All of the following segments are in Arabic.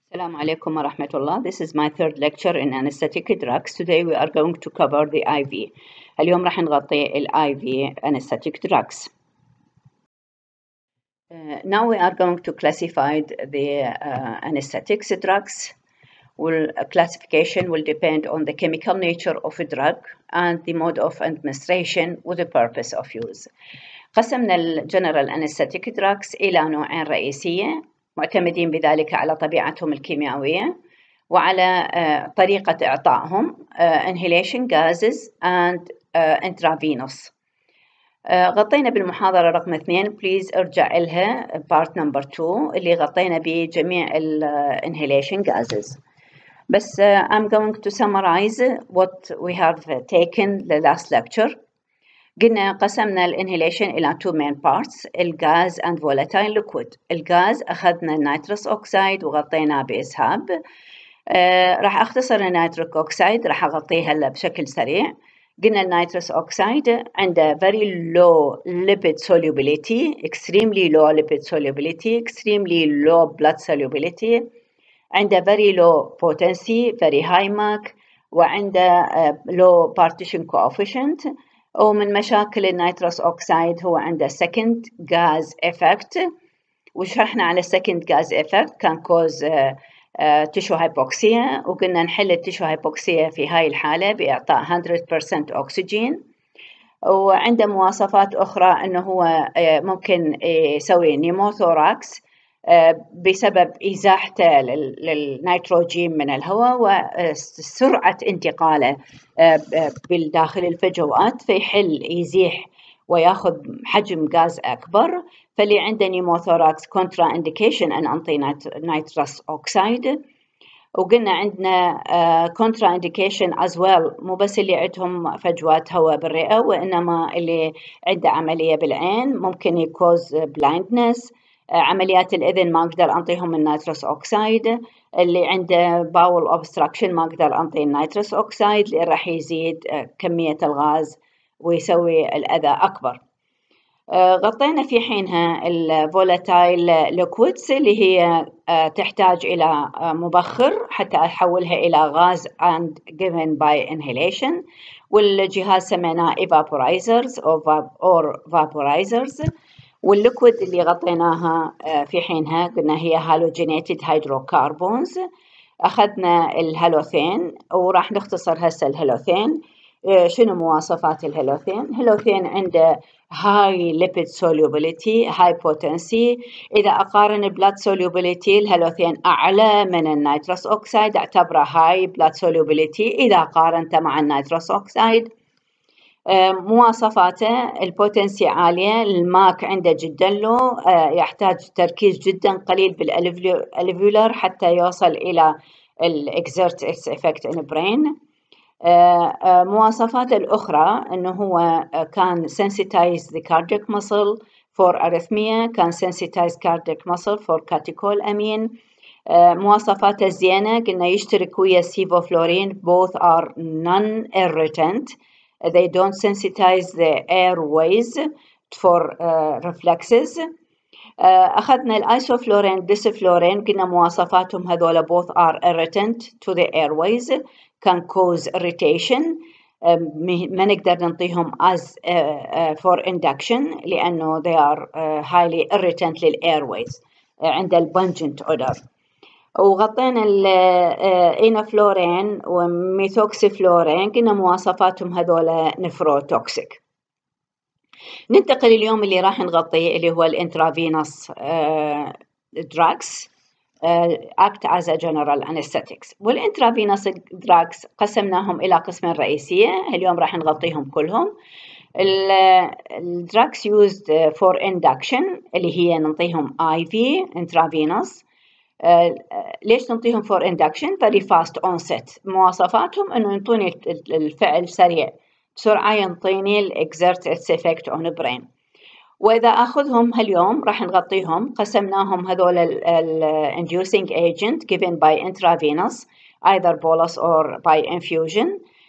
Assalamu alaikum wa rahmatullah. This is my third lecture in anesthetic drugs. Today we are going to cover the IV. اليوم راح نغطي ال IV anesthetic drugs. Now we are going to classify the anesthetics drugs. Classification will depend on the chemical nature of a drug and the mode of administration with the purpose of use. قسمنا الجنرال anesthetic drugs إلى نوعين رئيسية معتمدين بذلك على طبيعتهم الكيميائية وعلى طريقة إعطائهم inhalation gases and intravenous. غطينا بالمحاضرة رقم 2 please ارجع إلها part number 2 اللي غطينا بجميع inhalation gases. بس I'm going to summarize what we have taken the last lecture. قلنا قسمنا الانهيليشن إلى two main parts الغاز and volatile liquid. الغاز أخذنا النيتروس أوكسايد وغطيناه بإسهاب. راح أختصر النيتريك أوكسايد راح أغطيه هلا بشكل سريع. قلنا النيتروس أوكسايد عنده very low lipid solubility, extremely low lipid solubility, extremely low blood solubility, عنده very low potency, very high MAC, وعنده low partition coefficient. ومن مشاكل النيتروس أوكسايد هو عنده second gas effect وشرحنا على second gas effect كان cause tissue hypoxia وقلنا نحل التيشو hypoxia في هاي الحالة بإعطاء 100% أكسجين. وعنده مواصفات أخرى أنه هو ممكن يسوي نيموثوراكس بسبب إزاحته للنيتروجين من الهواء وسرعة انتقاله بالداخل الفجوات فيحل يزيح وياخذ حجم غاز أكبر. فاللي عنده نيموثوراكس كونترا إنديكيشن أن أنطي نيتروس أوكسايد. وقلنا عندنا كونترا إنديكيشن as well مو بس اللي عندهم فجوات هواء بالرئة وإنما اللي عنده عملية بالعين ممكن يكوز blindness. عمليات الإذن ما أقدر أنطيهم النيتروس أوكسايد. اللي عنده باول أوبستراكشن ما أقدر أنطي النيتروس أوكسايد لأن راح يزيد كمية الغاز ويسوي الأذى أكبر. غطينا في حينها الفولاتايل ليكويدز اللي هي تحتاج إلى مبخر حتى أحولها إلى غاز and given by inhalation والجهاز سميناه evaporizers or vaporizers. والليكويد اللي غطيناها في حينها قلنا هي هالوجينيتد هيدروكربونز. أخذنا الهالوثين وراح نختصر هسه الهالوثين. شنو مواصفات الهالوثين؟ الهالوثين عنده high lipid solubility, high potency. إذا أقارن blood solubility الهالوثين أعلى من النيتروس أوكسايد أعتبره high blood solubility إذا قارنته مع النيتروس أوكسايد. مواصفاته البوتنسي عالية الماك عنده جدا لو يحتاج تركيز جدا قليل بالالفيولر حتى يوصل إلى exert its effect in brain. مواصفاته الأخرى أنه هو كان sensitize the cardiac muscle for arrhythmia كان sensitize cardiac muscle for catecholamiine. مواصفاته الزينة قلنا يشترك ويا سيفوفلورين both are non-irritant. They don't sensitize the airways for reflexes. أخذنا الأيسوفلورين بيسفلورين قلنا مواصفاتهم هذولا both are irritant to the airways can cause irritation. ما نقدر نعطيهم as for induction لأنه they are highly irritant للairways عند البنجنت odor. وغطينا الإينافلورين وميثوكسيفلورين قلنا مواصفاتهم هذولا نفروتوكسيك. ننتقل اليوم اللي راح نغطيه اللي هو الانترافينوس drugs act as a general anesthetics. والانترافينوس drugs قسمناهم إلى قسمين رئيسية اليوم راح نغطيهم كلهم. drugs used for induction اللي هي نعطيهم IV intravenous. ليش نعطيهم for induction very fast onset. مواصفاتهم انه ينطوني الفعل سريع بسرعة ينطيني exert its effect on the brain. وإذا أخذهم هاليوم راح نغطيهم قسمناهم هذول inducing agent given by intravenous either bolus or by infusion.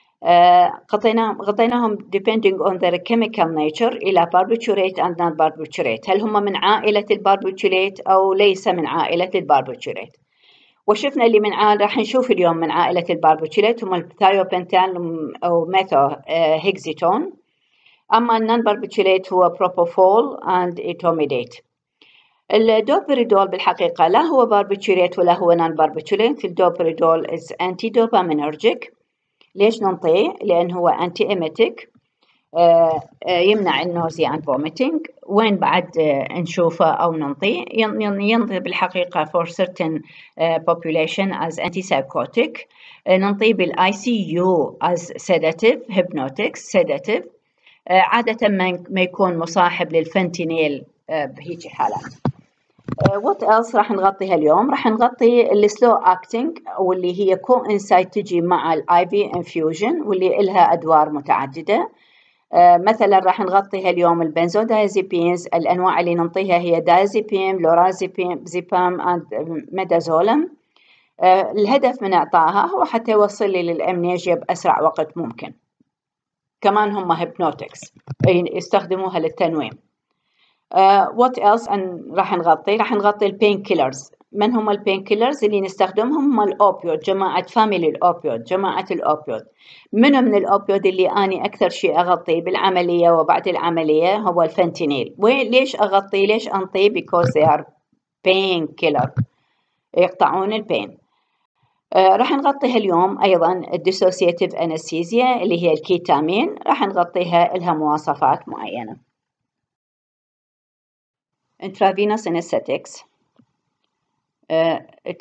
غطيناهم depending on their chemical nature إلى barbiturate and non-barbiturate. هل هم من عائلة الباربيتوريت أو ليس من عائلة الباربيتوريت. وشفنا اللي من راح نشوف اليوم من عائلة الباربيتوليت هم الثايوبنتان أو ميثو هيكزيتون. أما النون باربيتوليت هو بروبوفول and إيتوميديت. الدوبريدول بالحقيقة لا هو باربيتوليت ولا هو نون باربيتوليت. الدوبريدول is anti-dopaminergic. ليش ننطيه؟ لأن هو anti-emetic، يمنع النوزيا and vomiting. وين بعد نشوفه أو ننطيه؟ ينطي بالحقيقة for certain population as antipsychotic. ننطيه بالICU as sedative hypnotic sedative. عادة ما يكون مصاحب للفنتينيل بهيجي حالات. what else راح نغطيها اليوم؟ راح نغطي السلو اكتنج واللي هي coincide تجي مع الاي في انفيوجن واللي إلها ادوار متعدده. مثلا راح نغطيها اليوم البنزودايزيبينز. الانواع اللي ننطيها هي دايزيبيم، لورازيبيم، زيبام اند ميدازولم. الهدف من اعطائها هو حتى يوصل لي للامنيجيا باسرع وقت ممكن. كمان هم هيبنوتكس يستخدموها للتنويم. what else راح نغطي البين كيلرز. من هم البين كيلرز اللي نستخدمهم؟ هم الأوبيود، جماعة فاميلي الأوبيود، جماعة الأوبيود. من الأوبيود اللي أنا أكثر شيء أغطيه بالعملية وبعد العملية هو الفنتينيل. ليش أغطيه؟ ليش أنطيه؟ because they are pain killer، يقطعون البين. راح نغطيها اليوم أيضا الديسوسياتيف أنستيزيا اللي هي الكيتامين، راح نغطيها لها مواصفات معينة. Intravenous anesthetics. It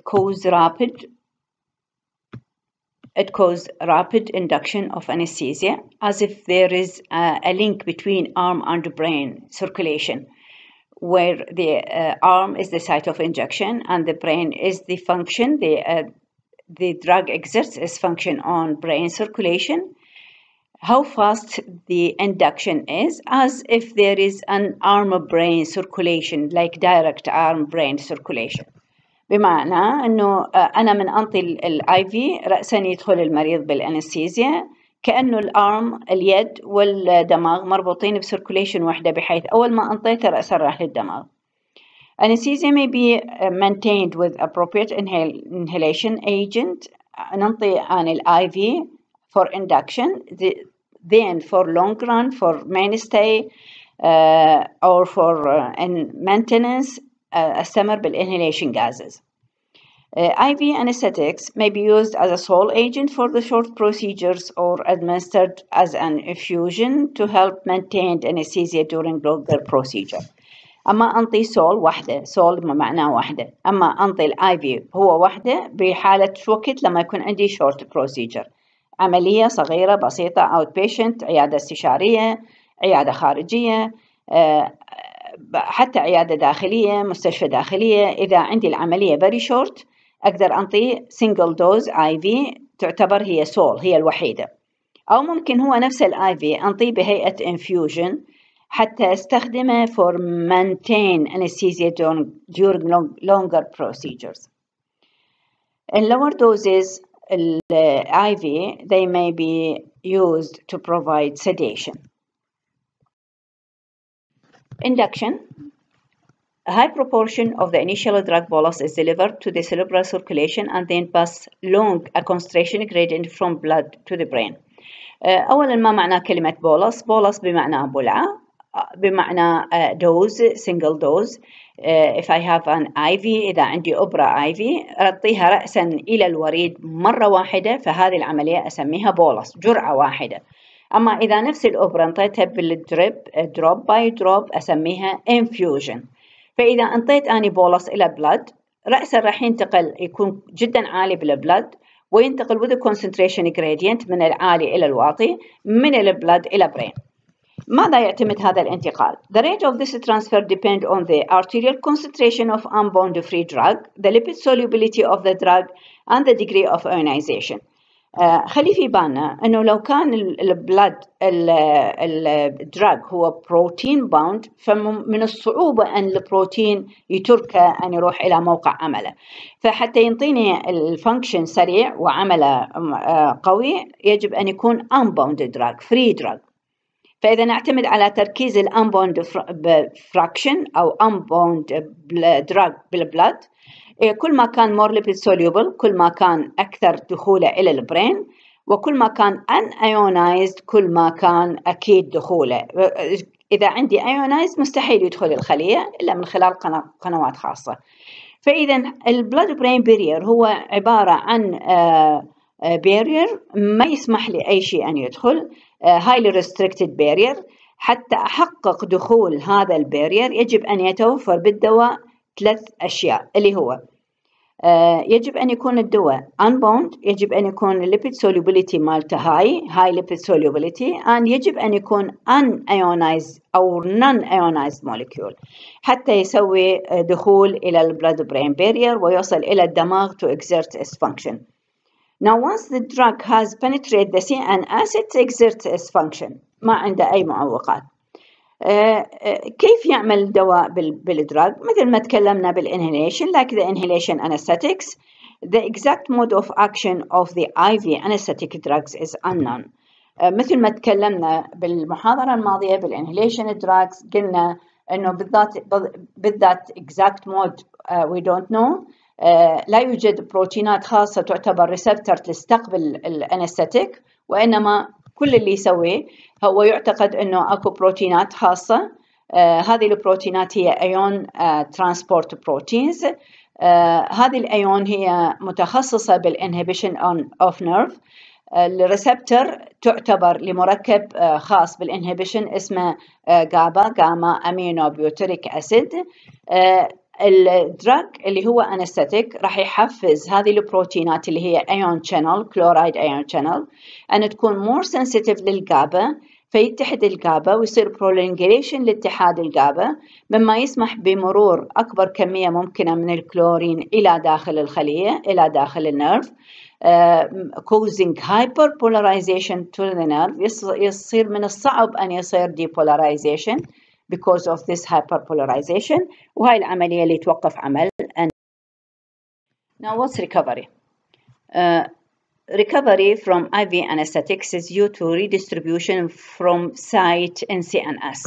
causes rapid induction of anesthesia as if there is a link between arm and brain circulation, where the arm is the site of injection and the brain is the function. The drug exerts its function on brain circulation. How fast the induction is, as if there is an arm-brain circulation, like direct arm-brain circulation. بمعنى أنه أنا من أنطي الآي في رأسا يدخل المريض بالأنستيزيا كأنه الأرم اليد والدماغ مربوطين بسيركوليشن واحدة، بحيث أول ما أنطيته رأسا راح للدماغ. Anesthesia may be maintained with appropriate inhalation agent. ننطي عن الآي في for induction, then for long run, for mainstay, or for maintenance, استمر بالinhalation gases. IV anesthetics may be used as a sole agent for the short procedures or administered as an infusion to help maintain anesthesia during longer procedure. أما أنطي سول واحدة، سول معناه واحدة، أما أنطي الآي في هو واحدة بحالة وقت لما يكون عندي short procedure، عملية صغيرة بسيطة outpatient، عيادة استشارية، عيادة خارجية، حتى عيادة داخلية، مستشفى داخلية. إذا عندي العملية very short أقدر أنطي single dose IV تعتبر هي سول، هي الوحيدة. أو ممكن هو نفس الآي في أنطيه بهيئة infusion حتى استخدمه for maintain anesthesia during longer procedures. In lower doses IV they may be used to provide sedation. Induction. A high proportion of the initial drug bolus is delivered to the cerebral circulation and then pass along a concentration gradient from blood to the brain. أولا ما معنى كلمة bolus؟ bolus بمعنى بلعة، بمعنى dose single dose. If I have an IV، إذا عندي أبرة IV أعطيها رأسا إلى الوريد مرة واحدة، فهذه العملية أسميها bolus، جرعة واحدة. أما إذا نفس الأبرة انطيتها بالدريب drop by drop أسميها infusion. فإذا انطيت أني بولس إلى بلد رأسا راح ينتقل، يكون جدا عالي بالبلد وينتقل with a concentration gradient من العالي إلى الواطي من البلد إلى برين. ماذا يعتمد هذا الانتقال؟ The rate of this transfer depends on the arterial concentration of unbound free drug, the lipid solubility of the drug, and the degree of ionization. خلي في بالنا أنه لو كان البلد الدراج هو بروتين باوند فمن الصعوبة أن البروتين يترك أن يروح إلى موقع عمله، فحتى ينطيني الفانكشن سريع وعمله قوي يجب أن يكون unbound دراج free دراج. فإذا نعتمد على تركيز الأنبوند فراكشن أو unbound دراج بالبلد كل ما كان more lipid soluble كل ما كان أكثر دخوله إلى البرين، وكل ما كان unionized كل ما كان أكيد دخوله. إذا عندي ionized مستحيل يدخل الخلية إلا من خلال قنوات خاصة. فإذا البلاد برين بارير هو عبارة عن بارير ما يسمح لأي شيء أن يدخل، highly restricted barrier. حتى أحقق دخول هذا البارير يجب أن يتوفر بالدواء 3 أشياء، اللي هو يجب أن يكون الدواء unbound، يجب أن يكون lipid solubility مالته high lipid solubility، and يجب أن يكون unionized أو non-ionized molecule حتى يسوي دخول إلى البلاد برين barrier ويصل إلى الدماغ to exert its function. Now once the drug has penetrated the CNS it exerts its function، ما عنده أي معوقات. كيف يعمل الدواء بالدراج؟ مثل ما تكلمنا بالinhalation like the inhalation anesthetics. The exact mode of action of the IV anesthetic drugs is unknown. مثل ما تكلمنا بالمحاضرة الماضية بالinhalation drugs قلنا إنه بالذات exact mode we don't know. لا يوجد بروتينات خاصة تعتبر ريسبتر تستقبل الانستيك، وإنما كل اللي يسويه هو يعتقد إنه أكو بروتينات خاصة. هذه البروتينات هي أيون ترانسبورت بروتينز. هذه الأيون هي متخصصة بالانهبيشن أوف نيرف. الريسبتر تعتبر لمركب خاص بالانهبيشن اسمه جاما أمينو بيوتريك أسيد. الدراج اللي هو أنستيك راح يحفز هذه البروتينات اللي هي ايون شانل كلورايد ايون شانل أن تكون more sensitive للجابا، فيتحد الجابا ويصير prolongation لاتحاد الجابا، مما يسمح بمرور أكبر كمية ممكنة من الكلورين إلى داخل الخلية إلى داخل النيرف، causing hyperpolarization to the nerve. يصير من الصعب أن يصير depolarization because of this hyperpolarization، وهاي العملية اللي توقف عمل. Now what's recovery? Recovery from IV anesthetics is due to redistribution from site in CNS.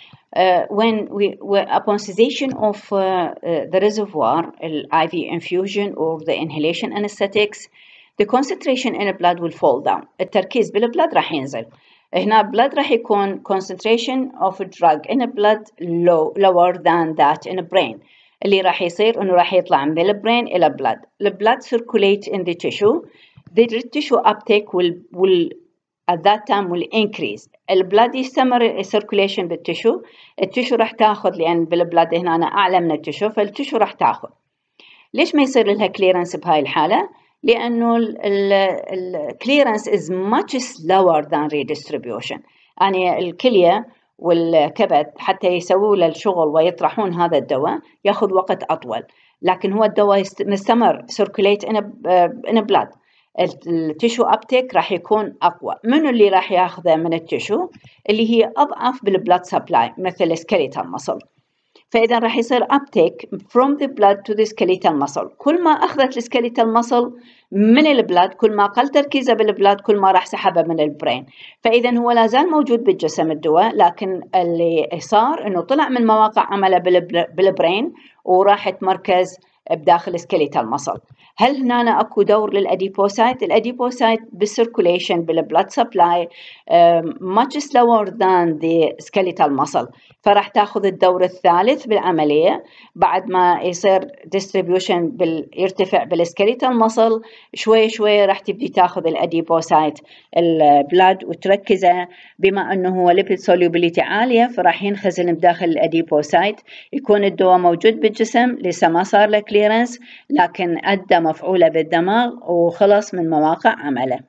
Upon cessation of the reservoir, IV infusion or the inhalation anesthetics, the concentration in the blood will fall down. التركيز بالبلد راح ينزل. هنا blood راح يكون concentration of drug in the blood lower than that in the brain. اللي راح يصير إنه راح يطلع من البرين إلى blood. The blood circulate in the tissue. The tissue uptake will at that time will increase. البلد يستمر circulation بالتشو. التشو راح تاخذ لأن بالبلد هنا أنا أعلى من التشو، فالتشو راح تاخذ. ليش ما يصير لها clearance بهاي الحالة؟ لأنه ال clearance is much slower than redistribution. يعني الكلية والكبد حتى يسووا له الشغل ويطرحون هذا الدواء ياخذ وقت أطول، لكن هو الدواء مستمر circulate in blood. التشو أبتيك راح يكون أقوى. منو اللي راح ياخذه من التشو؟ اللي هي أضعف بالبلاد سبلاي مثل skeletal muscle. فإذا راح يصير uptake from the blood to the skeletal muscle. كل ما أخذت الskeletal muscle من البلاد كل ما قل تركيزه بالبلاد كل ما راح سحبه من البرين. فإذا هو لا زال موجود بالجسم الدواء، لكن اللي صار إنه طلع من مواقع عمله بالبرين وراح يتمركز بداخل skeletal muscle. هل هنا أكو دور للأديبوسايت؟ الأديبوسايت بالسيركوليشن بالبلاد سبلاي much slower than the skeletal muscle، فراح تاخذ الدور الثالث بالعملية بعد ما يصير distribution يرتفع بالskeletal muscle. شوي شوي راح تبدي تاخذ الأديبوسايت البلاد وتركزه، بما أنه هو lipid solubility عالية فراح ينخزن بداخل الأديبوسايت. يكون الدواء موجود بالجسم لسه ما صار له كليرنس، لكن أدى مفعولة بالدماغ وخلص من مواقع عمله.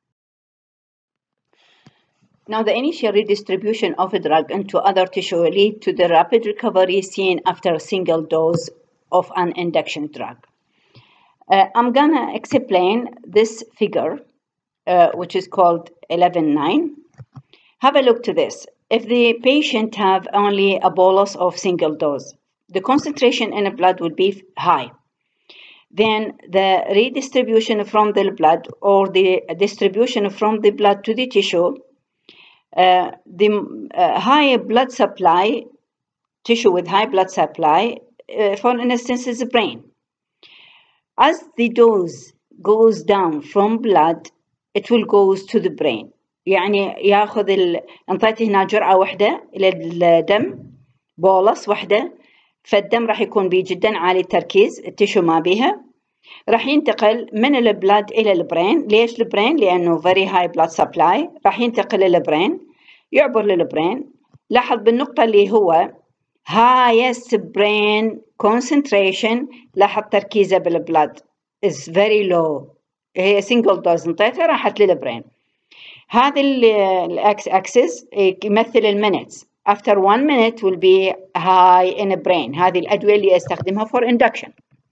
Now the initial redistribution of a drug into other tissue lead to the rapid recovery seen after a single dose of an induction drug. I'm gonna explain this figure which is called 11.9. Have a look to this. If the patient have only a bolus of single dose, the concentration in the blood would be high. Then the redistribution from the blood or the distribution from the blood to the tissue, the high blood supply, tissue with high blood supply, for instance, is the brain. As the dose goes down from blood, it will goes to the brain. يعني ياخذ انطيت هنا جرعة واحدة إلى الدم، بولس واحدة، فالدم راح يكون بيه جدا عالي التركيز، التشو ما بيها، راح ينتقل من البلاد إلى البرين. ليش البرين؟ لأنه very high blood supply، راح ينتقل للبرين، يعبر للبرين. لاحظ بالنقطة اللي هو highest brain concentration، لاحظ تركيزه بالبلاد is very low، هي single dose انطيتها راحت للبرين. هذا الاكس اكسس يمثل المينتس. after 1 minute will be high in brain. هذه الأدوية اللي استخدمها for induction.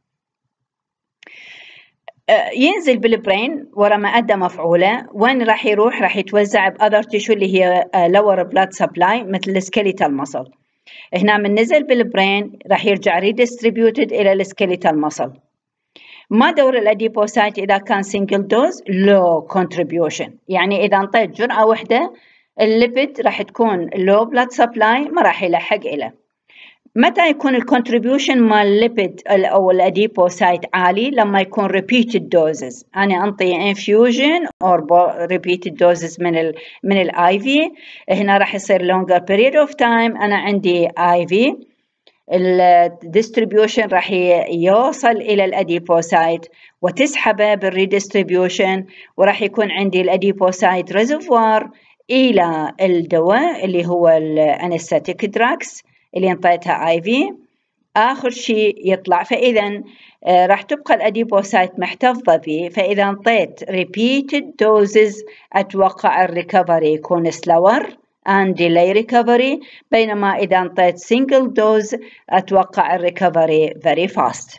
ينزل بالبرين ورا ما أدى مفعولة. وين راح يروح؟ راح يتوزع بأذر تيشو اللي هي lower blood supply مثل السكيليتال muscle. هنا من نزل بالبرين راح يرجع redistributed إلى السكيليتال muscle. ما دور الأديبوسايت إذا كان single dose low contribution، يعني إذا انطيت جرعة واحدة الليبيد راح تكون low blood supply، ما راح يلحق إله. متى يكون الكونتريبيوشن مال الليبيد أو الأديبوسايت عالي؟ لما يكون repeated doses. أنا أنطي infusion or repeated doses من ال IV. هنا راح يصير longer period of time. أنا عندي IV، الديستريبيوشن راح يوصل إلى الأديبوسايت وتسحبه بالريديستريبيوشن، وراح يكون عندي الأديبوسايت ريزرفوار إلى الدواء اللي هو الأنستيك دراكس اللي انطيتها IV. آخر شيء يطلع، فإذا راح تبقى الأديبوسايت محتفظة به. فإذا انطيت repeated doses أتوقع الريكفري يكون slower and delay recovery، بينما إذا انطيت single dose أتوقع الريكفري very fast.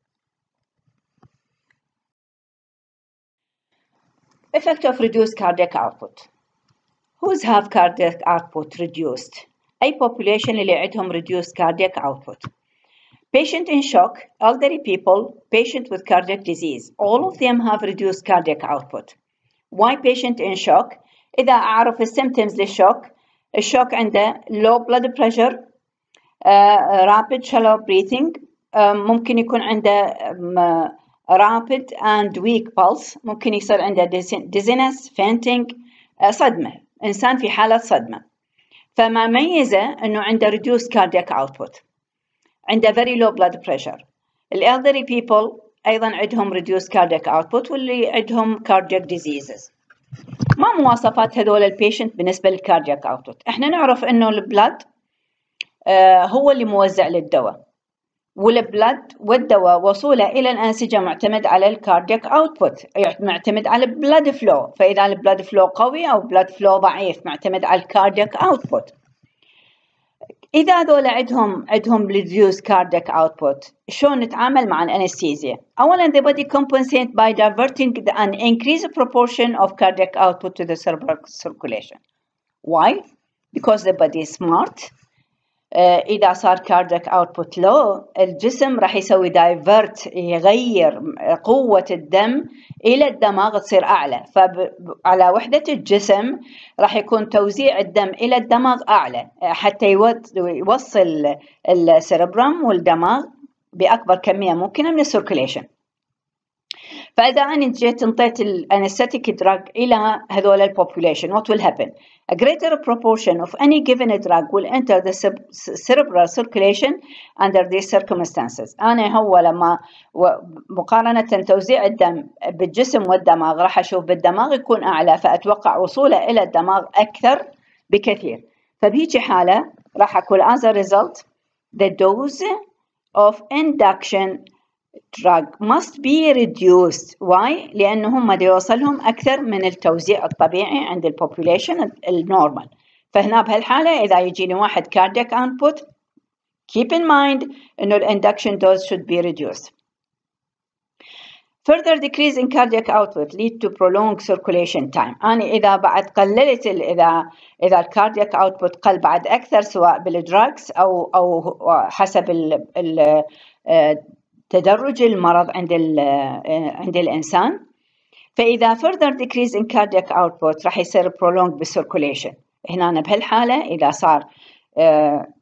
Effect of reduced cardiac output. Who's have cardiac output reduced؟ أي population اللي عندهم reduced cardiac output. Patient in shock, elderly people, patient with cardiac disease, all of them have reduced cardiac output. Why patient in shock؟ إذا أعرف السيمتومز للشوك، الشوك عنده low blood pressure، rapid shallow breathing، ممكن يكون عنده rapid and weak pulse، ممكن يصير عنده dizziness، fainting، صدمة، إنسان في حالة صدمة. فما ميزه أنه عنده reduced cardiac output، عنده very low blood pressure. elderly people أيضا عندهم reduced cardiac output، واللي عندهم cardiac diseases. ما مواصفات هذول البيشنت بالنسبة للكاردياك اوتبوت؟ احنا نعرف انه البلد هو اللي موزع للدواء، والبلد والدواء وصوله الى الانسجة معتمد على الكاردياك اوتبوت، معتمد على البلد فلو. فاذا البلد فلو قوي او بلد فلو ضعيف معتمد على الكاردياك اوتبوت. إذا هذول عندهم reduced cardiac output، شلون نتعامل مع الأنستيزيا؟ أولاً the body compensate by diverting an increased proportion of cardiac output to the cerebral circulation. Why? Because the body is smart. إذا صار cardiac output low، الجسم راح يسوي divert، يغير قوة الدم إلى الدماغ تصير أعلى. فعلى وحدة الجسم راح يكون توزيع الدم إلى الدماغ أعلى حتى يوصل السيربرم والدماغ بأكبر كمية ممكنة من السيركوليشن. فإذا أنا جيت انطيت الأنستيك دراج إلى هذول البوبوليشن، what will happen? A greater proportion of any given drug will enter the cerebral circulation under these circumstances. أنا هو لما مقارنة توزيع الدم بالجسم والدماغ راح أشوف بالدماغ يكون أعلى، فأتوقع وصوله إلى الدماغ أكثر بكثير. فبهيجي حالة راح أقول as a result the dose of induction drug must be reduced. Why? لأنهم ما يوصلهم أكثر من التوزيع الطبيعي عند البوبوليشن النورمال. فهنا بهالحالة إذا يجيني واحد cardiac output، keep in mind إنه الinduction dose should be reduced. Further decrease in cardiac output lead to prolonged circulation time. أنا إذا بعد قللت إذا الكاردياك output قل بعد أكثر، سواء بالدراجز أو حسب تدرج المرض عند الإنسان. فإذا further decrease in cardiac output راح يصير prolonged بالcirculation. هنا بهالحالة إذا صار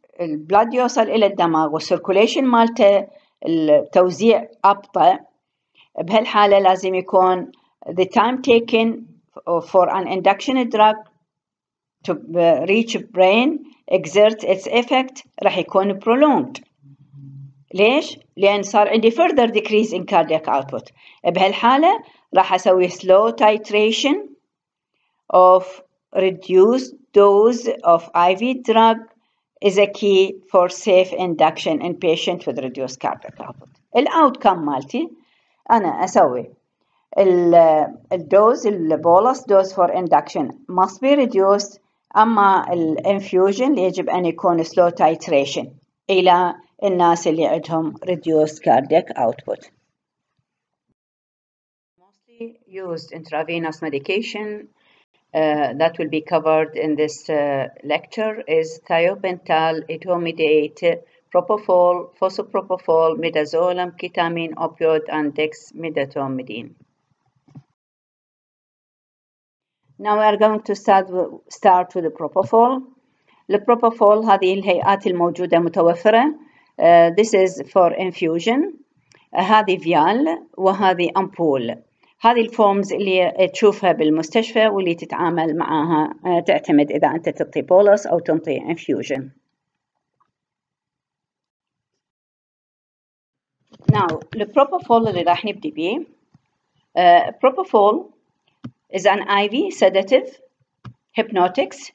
البلد يوصل إلى الدماغ والcirculation مالته التوزيع أبطأ، بهالحالة لازم يكون the time taken for an induction drug to reach brain exert its effect راح يكون prolonged. ليش؟ لأن صار عندي further decrease in cardiac output. بهالحالة راح أسوي slow titration of reduced dose of IV drug is a key for safe induction in patient with reduced cardiac output. الأوتكم مالتي أنا أسوي الدوز البولس dose for induction must be reduced. أما الانفيوجن يجب أن يكون slow titration إلى الناس اللي عندهم reduced cardiac output. Mostly used intravenous medication that will be covered in this lecture is thiopental, etomidate, propofol, fosopropofol, midazolam, ketamine, opioid, and dexmedetomidine. Now we are going to start with the propofol. البروبوفول هذه الهيئات الموجودة متوفرة. This is for infusion. هذه فيال وهذه أمبول. هذه الفورمز اللي تشوفها بالمستشفى واللي تتعامل معها تعتمد إذا أنت تعطي بولس أو تعطي infusion. Now البروبوفول اللي راح نبدي بيه. Propofol is an IV sedative hypnotics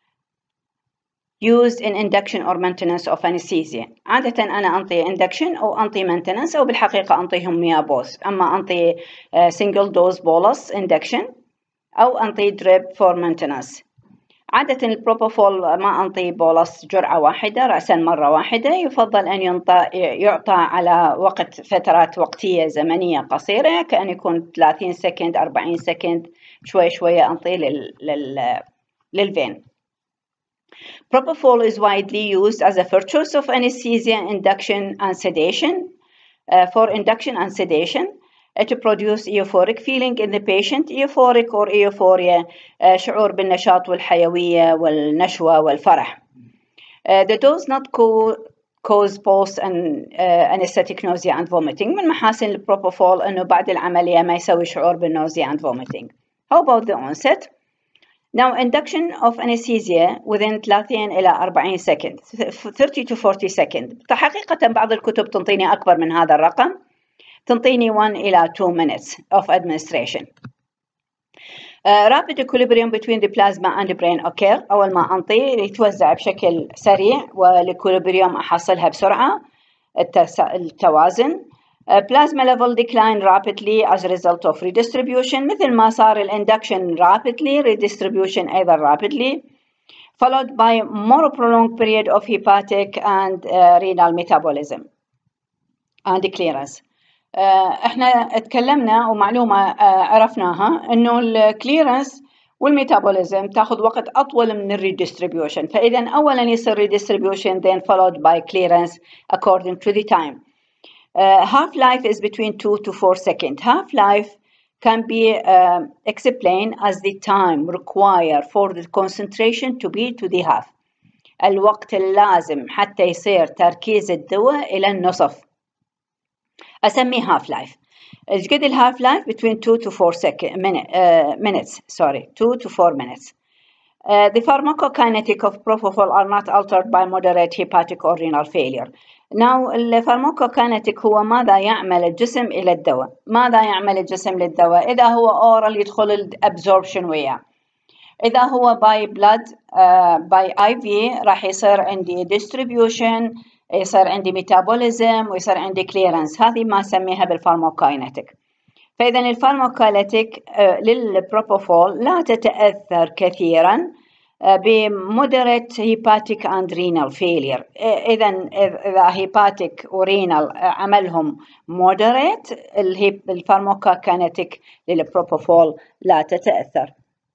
used in induction or maintenance of anesthesia. عادة أنا أنطي induction أو أنطي maintenance أو بالحقيقة أنطيهم ويا بوث. أما أنطي single dose bolus induction أو أنطي drip for maintenance. عادة البروبوفول ما أنطي بولس جرعة واحدة رأسا مرة واحدة. يفضل أن يعطى على فترات وقتية زمنية قصيرة كأن يكون 30 سكند 40 سكند شوي شوية أنطي للفين. Propofol is widely used as a first choice of anesthesia, induction and sedation. For induction and sedation, to produce euphoric feeling in the patient, euphoric or euphoria, شعور بالنشاط والحيوية والنشوة والفرح. The dose not cause post and anesthetic nausea and vomiting. من محاسن البروبوفول أنه بعد العملية ما يسوي شعور بالنوزيا and vomiting. How about the onset? Now, induction of anesthesia within 30 إلى 40 second, 30 to 40 second. حقيقة بعض الكتب تنطيني أكبر من هذا الرقم. تنطيني 1 إلى 2 minutes of administration. Rapid equilibrium between the plasma and the brain occur. أول ما أنطي يتوزع بشكل سريع والإكوليبريوم أحصلها بسرعة. التوازن. Plasma level decline rapidly as a result of redistribution. مثل ما صار induction rapidly, redistribution أيضا rapidly, followed by more prolonged period of hepatic and renal metabolism and clearance. احنا اتكلمنا ومعلومة عرفناها انه الكليرنس والميتابوليزم تاخذ وقت اطول من الريديستريبيوشن. فاذا اولا يصير redistribution then followed by clearance according to the time. Half-life is between 2 to 4 seconds. Half-life can be explained as the time required for the concentration to be to the half. الوقت اللازم حتى يصير تركيز الدواء إلى النصف. أسميه half-life. إيش قد half-life? Between 2 to 4 minutes. 2 to 4 minutes. The pharmacokinetic of propofol are not altered by moderate hepatic or renal failure. Now الفارماكوكاينتيك هو ماذا يعمل الجسم إلى الدواء. ماذا يعمل الجسم للدواء؟ إذا هو oral يدخل الابزوربشن وياه. إذا هو by blood by IV راح يصير عندي distribution، يصير عندي metabolism ويصير عندي clearance. هذه ما أسميها بالفارماكوكاينتيك. فإذا الفارماكوكاينتيك للبروبوفول لا تتأثر كثيرا بمودريت hepatic and renal failure. إذا hepatic ورينال عملهم moderate الفارماكوكاينتيك للبروبوفول لا تتأثر.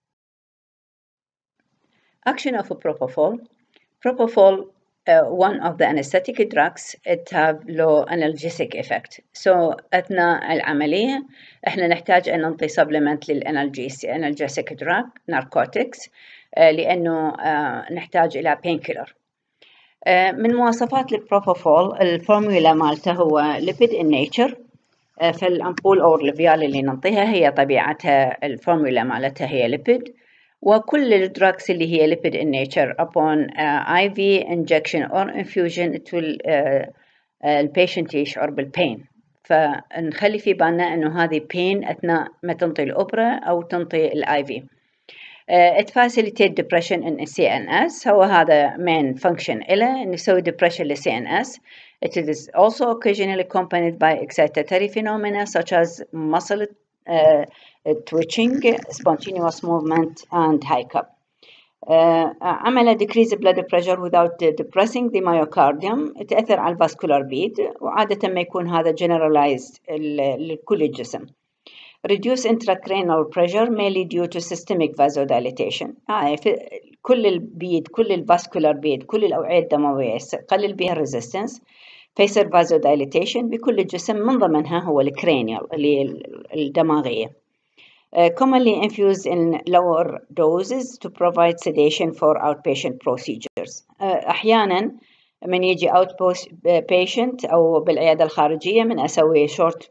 Action of propofol. Propofol, one of the anesthetic drugs, it have low analgesic effect. So أثناء العملية إحنا نحتاج أن نعطي supplement للanalytic drug, narcotics, لأنه نحتاج إلى painkiller. من مواصفات البروبوفول الفورمولا مالته هو lipid in nature, فالأمبول أو الفيال اللي نعطيها هي طبيعتها الفورمولا مالتها هي ليبيد، وكل الدراكس اللي هي lipid in nature upon IV injection or infusion it will البيشنت يشعر بالبين. فنخلي في بالنا انه هذه بين اثناء ما تنطي الاوبرا او تنطي الاي في. It facilitates depression in CNS. هو هذا main function إله نسوي depression ل CNS. It is also occasionally accompanied by excitatory phenomena such as muscle twitching, spontaneous movement and hiccup. عمل decrease blood pressure without depressing the myocardium. تأثر على الفاسكولار بيد وعادة ما يكون هذا generalized لكل الجسم. Reduce intracranial pressure mainly due to systemic vasodilatation. في كل البيد كل الفاسكولار بيد كل الأوعية الدموية قلل بها الريزيستنس فيصير vasodilatation بكل الجسم من ضمنها هو الكرانيال اللي الدماغية. Commonly infused in lower doses to provide sedation for outpatient procedures. أحياناً من يجي outpatient أو بالعيادة الخارجية من أسوي short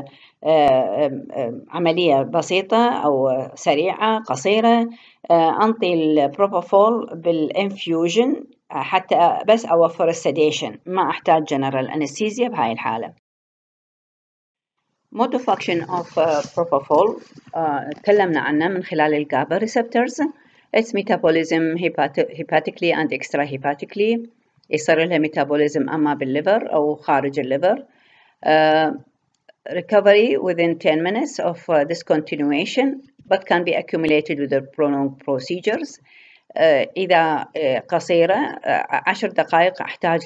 عملية بسيطة أو سريعة قصيرة أنطي البروبوفول بالانفيوجن حتى بس أوفر السديشن ما أحتاج جنرال أنستيزيا بهاي الحالة. Mode of action of propofol تكلمنا عنه من خلال الجابا receptors. Its metabolism hepatically and extrahepatically. يصير لها metabolism أما بالليفر أو خارج الليفر. Recovery within 10 minutes of discontinuation but can be accumulated with the prolonged procedures. إذا قصيرة 10 دقائق أحتاج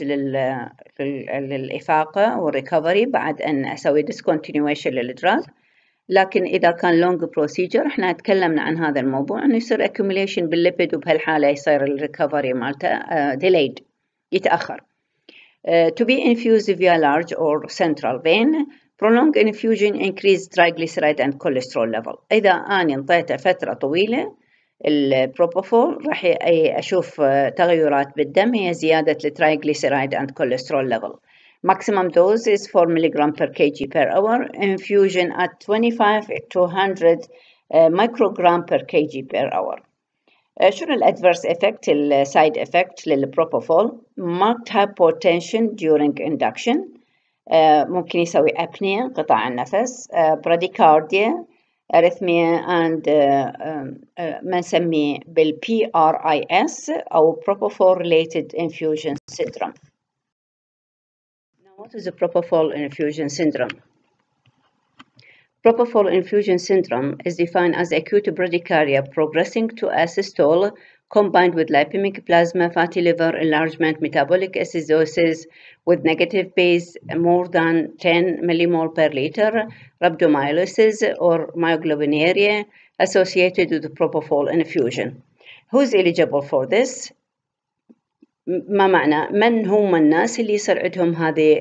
للإفاقة والريكفري بعد أن أسوي discontinuation للدراج. لكن إذا كان long procedure إحنا تكلمنا عن هذا الموضوع إنه يصير accumulation بالليبيد وبهالحالة يصير الريكفري مالته delayed يتأخر. To be infused via large or central vein. Prolonged infusion increase triglyceride and cholesterol level. إذا أنا انطيته فترة طويلة البروبوفول راح أشوف تغيرات بالدم هي زيادة الترايغليسيرايد and cholesterol level. Maximum dose is 4 mg per kg per hour. Infusion at 25 to 100 microgram per kg per hour. شنو الادفيرس افكت السايد افكت للبروبوفول؟ marked hypotension during induction. ممكن يسوي apnea انقطاع النفس, bradycardia, arrhythmia and ما نسميه PRIS أو propofol related infusion syndrome. Now what is a propofol infusion syndrome? Propofol infusion syndrome is defined as acute bradycardia progressing to asystole combined with lipemic plasma, fatty liver enlargement, metabolic acidosis with negative base more than 10 millimole per liter, rhabdomyolysis or myoglobinuria associated with the propofol infusion. Who's eligible for this? ما معنى من هم الناس اللي يصير عندهم هذه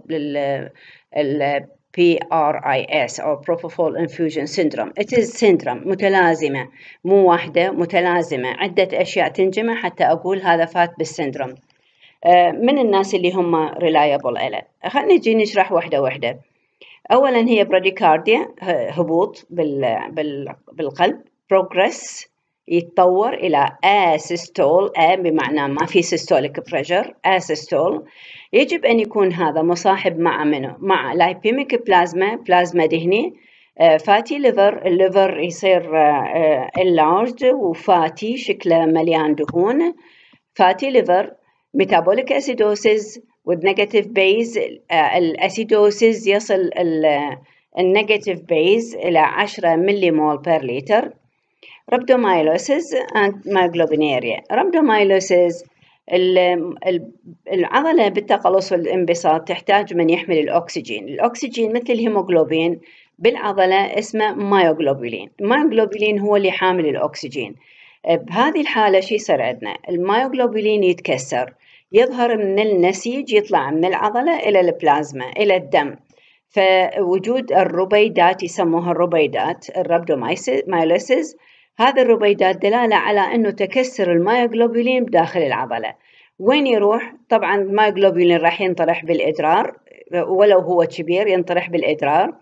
ال PRIS أو Propofol Infusion Syndrome. It is syndrome متلازمة مو واحدة متلازمة عدة أشياء تنجمع حتى أقول هذا فات بالسندروم. من الناس اللي هم reliable إله خلينا نجي نشرح واحدة واحدة. أولا هي براديكارديا هبوط بالقلب. progress يتطور إلى asystole بمعنى ما في systolic pressure asystole. يجب أن يكون هذا مصاحب مع منه مع lipemic بلازما دهني فاتي ليفر الليفر يصير enlarged وفاتي شكله مليان دهون فاتي ليفر metabolic acidosis with negative base الأسيدوسيس يصل النيجاتيف بيز إلى 10 مليمول بير لتر. rhabdomyolysis and myoglobinuria. rhabdomyolysis العضلة بالتقلص والانبساط تحتاج من يحمل الأكسجين. الأكسجين مثل الهيموغلوبين بالعضلة اسمه مايوغلوبولين. المايوغلوبولين هو اللي حامل الأكسجين. بهذه الحالة شو يصير عندنا؟ المايوغلوبولين يتكسر يظهر من النسيج يطلع من العضلة إلى البلازما إلى الدم. فوجود الربيدات يسموها الربيدات الرhabdomyolysis. هذا الربيدات دلالة على أنه تكسر المايوغلوبولين بداخل العضلة. وين يروح؟ طبعا المايوغلوبولين راح ينطرح بالإدرار ولو هو كبير ينطرح بالإدرار.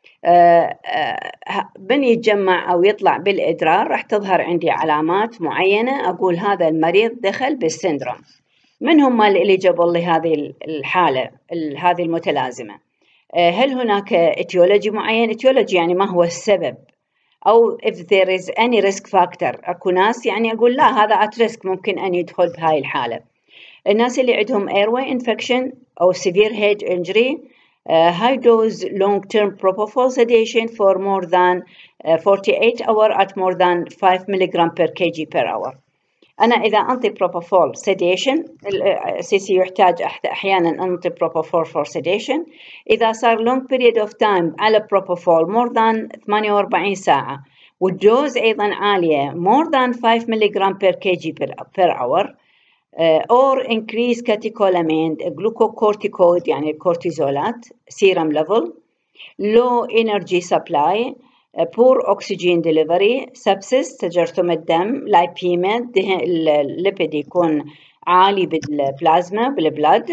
من يتجمع أو يطلع بالإدرار راح تظهر عندي علامات معينة أقول هذا المريض دخل بالسندروم. من هم الإليجيبل لهذه الحالة هذه المتلازمة؟ هل هناك اتيولوجي معين؟ اتيولوجي يعني ما هو السبب، أو if there is any risk factor. أكو ناس يعني أقول لا هذا at risk ممكن أن يدخل بهاي الحالة. الناس اللي عندهم airway infection أو severe head injury, high dose long term propofol sedation for more than 48 hours at more than 5 mg per kg per hour. أنا إذا أنطي propofol sedation سيسي يحتاج أحيانا أنطي propofol for sedation. إذا صار long period of time على propofol more than 48 ساعة والدوز أيضا عالية more than 5 mg per kg per hour, or increase catecholamine glucocorticoid يعني الكورتيزولات serum level, low energy supply, poor oxygen delivery, sepsis تجرثم الدم, lipemia الليبيد يكون عالي بالبلازما بالبلاد,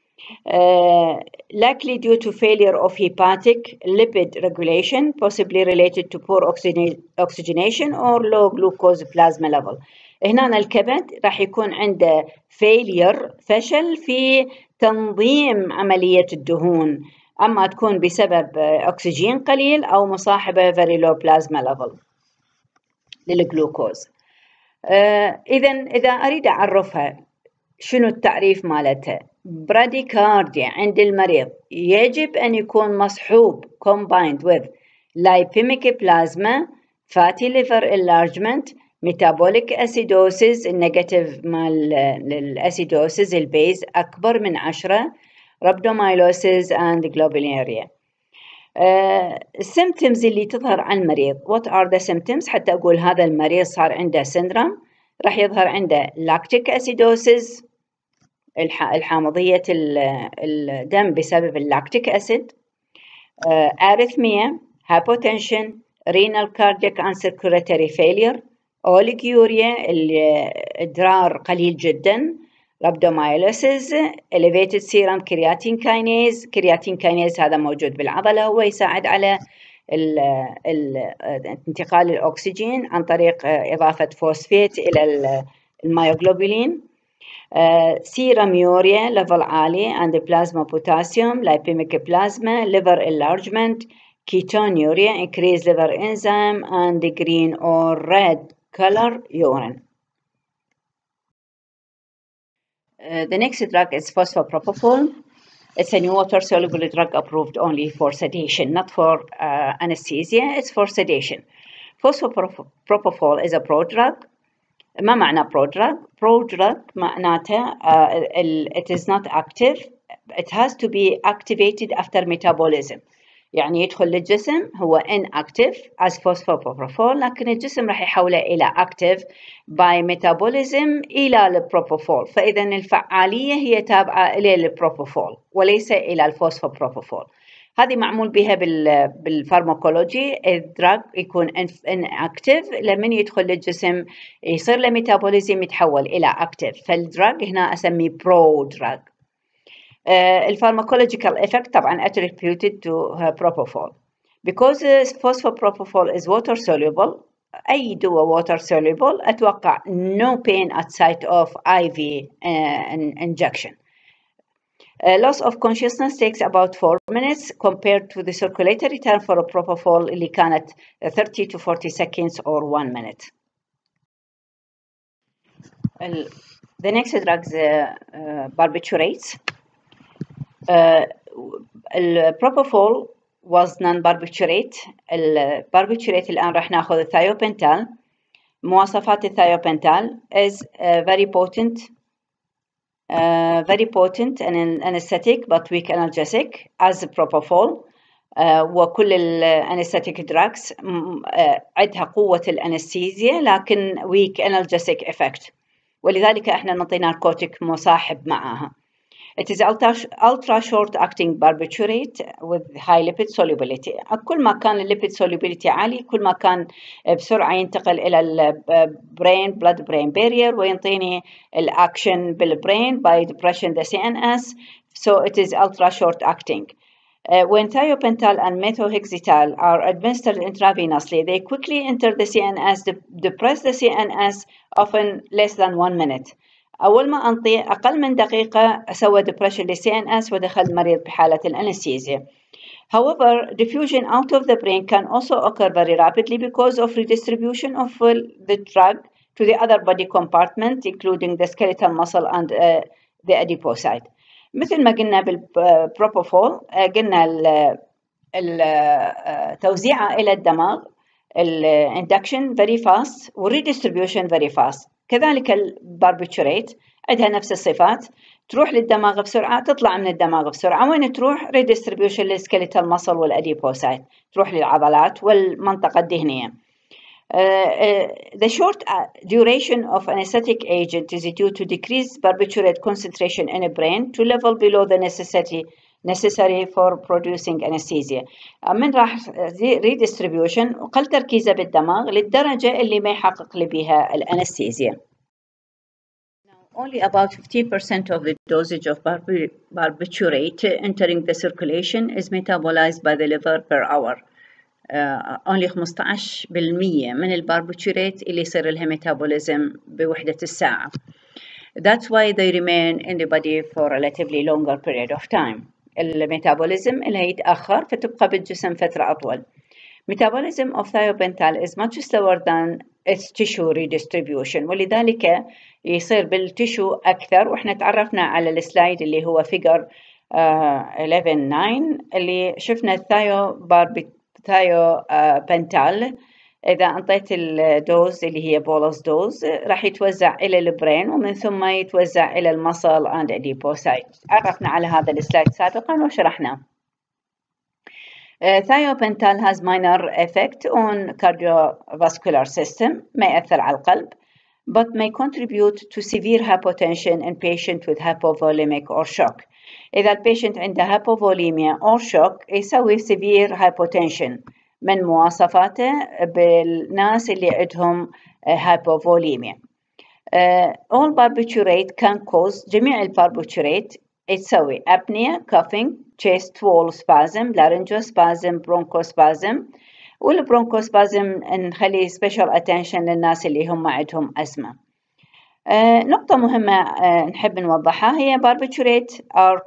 likely due to failure of hepatic lipid regulation possibly related to poor oxygenation or low glucose plasma level. هنا الكبد راح يكون عنده فشل في تنظيم عملية الدهون، أما تكون بسبب أكسجين قليل أو مصاحبة very low plasma level للجلوكوز. إذا أريد أعرفها شنو التعريف مالتها؟ براديكارديا عند المريض يجب أن يكون مصحوب combined with lipemic plasma, fatty liver enlargement, metabolic acidosis, النيجاتيف مال الأسيدوسيس البيز أكبر من 10, rhabdomyolysis and glomerular. السيمتومز اللي تظهر على المريض what are the symptoms حتى أقول هذا المريض صار عنده سندروم؟ راح يظهر عنده lactic acidosis الحامضية الدم بسبب اللاكتيك أسيد, arrhythmia, hypotension, renal cardiac and circulatory failure, oliguria الإدرار قليل جدا, rhabdomyolysis, elevated serum creatine kinase هذا موجود بالعضلة هو يساعد على انتقال الأكسجين عن طريق إضافة فوسفات إلى الميوغلوبولين, serum urea level عالي and plasma potassium, lipemic plasma, liver enlargement, ketonuria, increased liver enzyme and green or red color urine. The next drug is phosphopropofol. It's a new water-soluble drug approved only for sedation, not for anesthesia. It's for sedation. Phosphopropofol is a prodrug. ما معنى prodrug؟ Prodrug معناته it is not active. It has to be activated after metabolism. يعني يدخل للجسم هو inactive as phosphopropofol لكن الجسم راح يحوله إلى active by metabolism إلى البروبوفول. فإذا الفعالية هي تابعة إلى البروبوفول وليس إلى الفوسفوبروبوفول. هذه معمول بها بالفارماكولوجي. الدراج يكون inactive لمن يدخل للجسم يصير له ميتابوليزم يتحول إلى active. فالدراج هنا أسميه برودراج. الفارماكولوجيكال effect طبعا attributed to propofol. Because phosphopropofol is water soluble, أي دواء water soluble أتوقع no pain at site of IV injection. Loss of consciousness takes about 4 minutes compared to the circulatory time for propofol اللي كانت 30 to 40 seconds or 1 minute. The next drugs barbiturates. البروبوفول was non-barbiturate. الباربيتوريت الآن راح ناخذ الثايوبنتال. مواصفات الثايوبنتال is very potent and anesthetic but weak analgesic as propofol. وكل anesthetic drugs عندها قوة الأنستيزيا لكن weak analgesic effect, ولذلك احنا نعطي ناركوتيك مصاحب معها. It is ultra short acting barbiturate with high lipid solubility. كل ما كان الليبيد solubility عالي كل ما كان بسرعة ينتقل إلى blood brain barrier وينطيني الأكشن بالبرين by depression the CNS so it is ultra short acting. When thiopental and methotrexate are administered intravenously, they quickly enter the CNS, depress the CNS, often less than 1 minute. أول ما أنطي أقل من دقيقة سوى depression لل CNS ودخل المريض بحالة الأنستيزيا. However, diffusion out of the brain can also occur very rapidly because of redistribution of the drug to the other body compartment, including the skeletal muscle and the adipocyte. مثل ما قلنا بالبروبوفول قلنا التوزيعه إلى الدماغ induction very fast والredistribution very fast. كذلك الباربيتوريت عندها نفس الصفات، تروح للدماغ بسرعة تطلع من الدماغ بسرعة. وين تروح؟ redistribution للسكيليتال muscle والأديبوسايت، تروح للعضلات والمنطقة الدهنية. The short duration of anesthetic agent is due to decreased barbiturate concentration in the brain to level below the necessary for producing anesthesia. من راح redistribution وقل تركيزه بالدماغ للدرجة اللي ما يحقق لي بها الأنستيزيا. Only about 50% of the dosage of barbiturate entering the circulation is metabolized by the liver per hour. only 15% من الباربيتوريت اللي يصير لها ميتابوليزم بوحدة الساعة. That's why they remain in the body for a relatively longer period of time. الميتابوليزم اللي يتأخر فتبقى بالجسم فترة أطول. Metabolism of thiopental is much slower than its tissue redistribution، ولذلك يصير بالتشو أكثر. وإحنا تعرفنا على السلايد اللي هو figure 11.9 اللي شفنا ثايوبنتال إذا أنطيت الدوز اللي هي بولس دوز راح يتوزع إلى البرين ومن ثم يتوزع إلى المصل and adipocyte. عرفنا على هذا السلايد سابقا وشرحناه. Thiopental has minor effect on cardiovascular system، ما يأثر على القلب، but may contribute to severe hypotension in patient with hypovolemic or shock. إذا البيشنت عنده hypovolemia or shock يسوي severe hypotension من مواصفاته بالناس اللي عندهم hypovolemia. All barbiturate can cause، جميع الباربيتوريت تسوي apnea, coughing, chest wall spasm, laryngospasm, bronchospasm. والبرونكوسبازم نخلي special attention للناس اللي هم عندهم أزمة. نقطة مهمة نحب نوضحها هي barbiturate are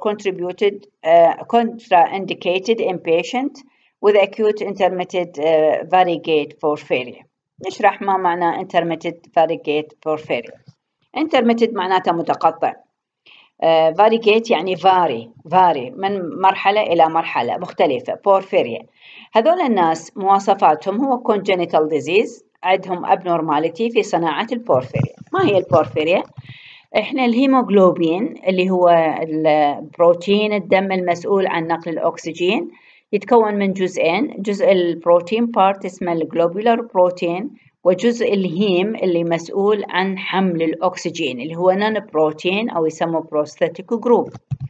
contraindicated in patient with acute intermittent variegate porphyria. نشرح ما معنى intermittent variegate porphyria. intermittent معناته متقطع. variegate يعني vary من مرحلة إلى مرحلة مختلفة. porphyria هذول الناس مواصفاتهم هو congenital disease، عندهم abnormality في صناعة البورفيريا. ما هي البورفيريا؟ إحنا الهيموغلوبين اللي هو البروتين الدم المسؤول عن نقل الأكسجين يتكون من جزئين، جزء البروتين بارت اسمه الجلوبولار بروتين، وجزء الهيم اللي مسؤول عن حمل الأكسجين اللي هو نون بروتين أو يسموه بروستاتيك جروب.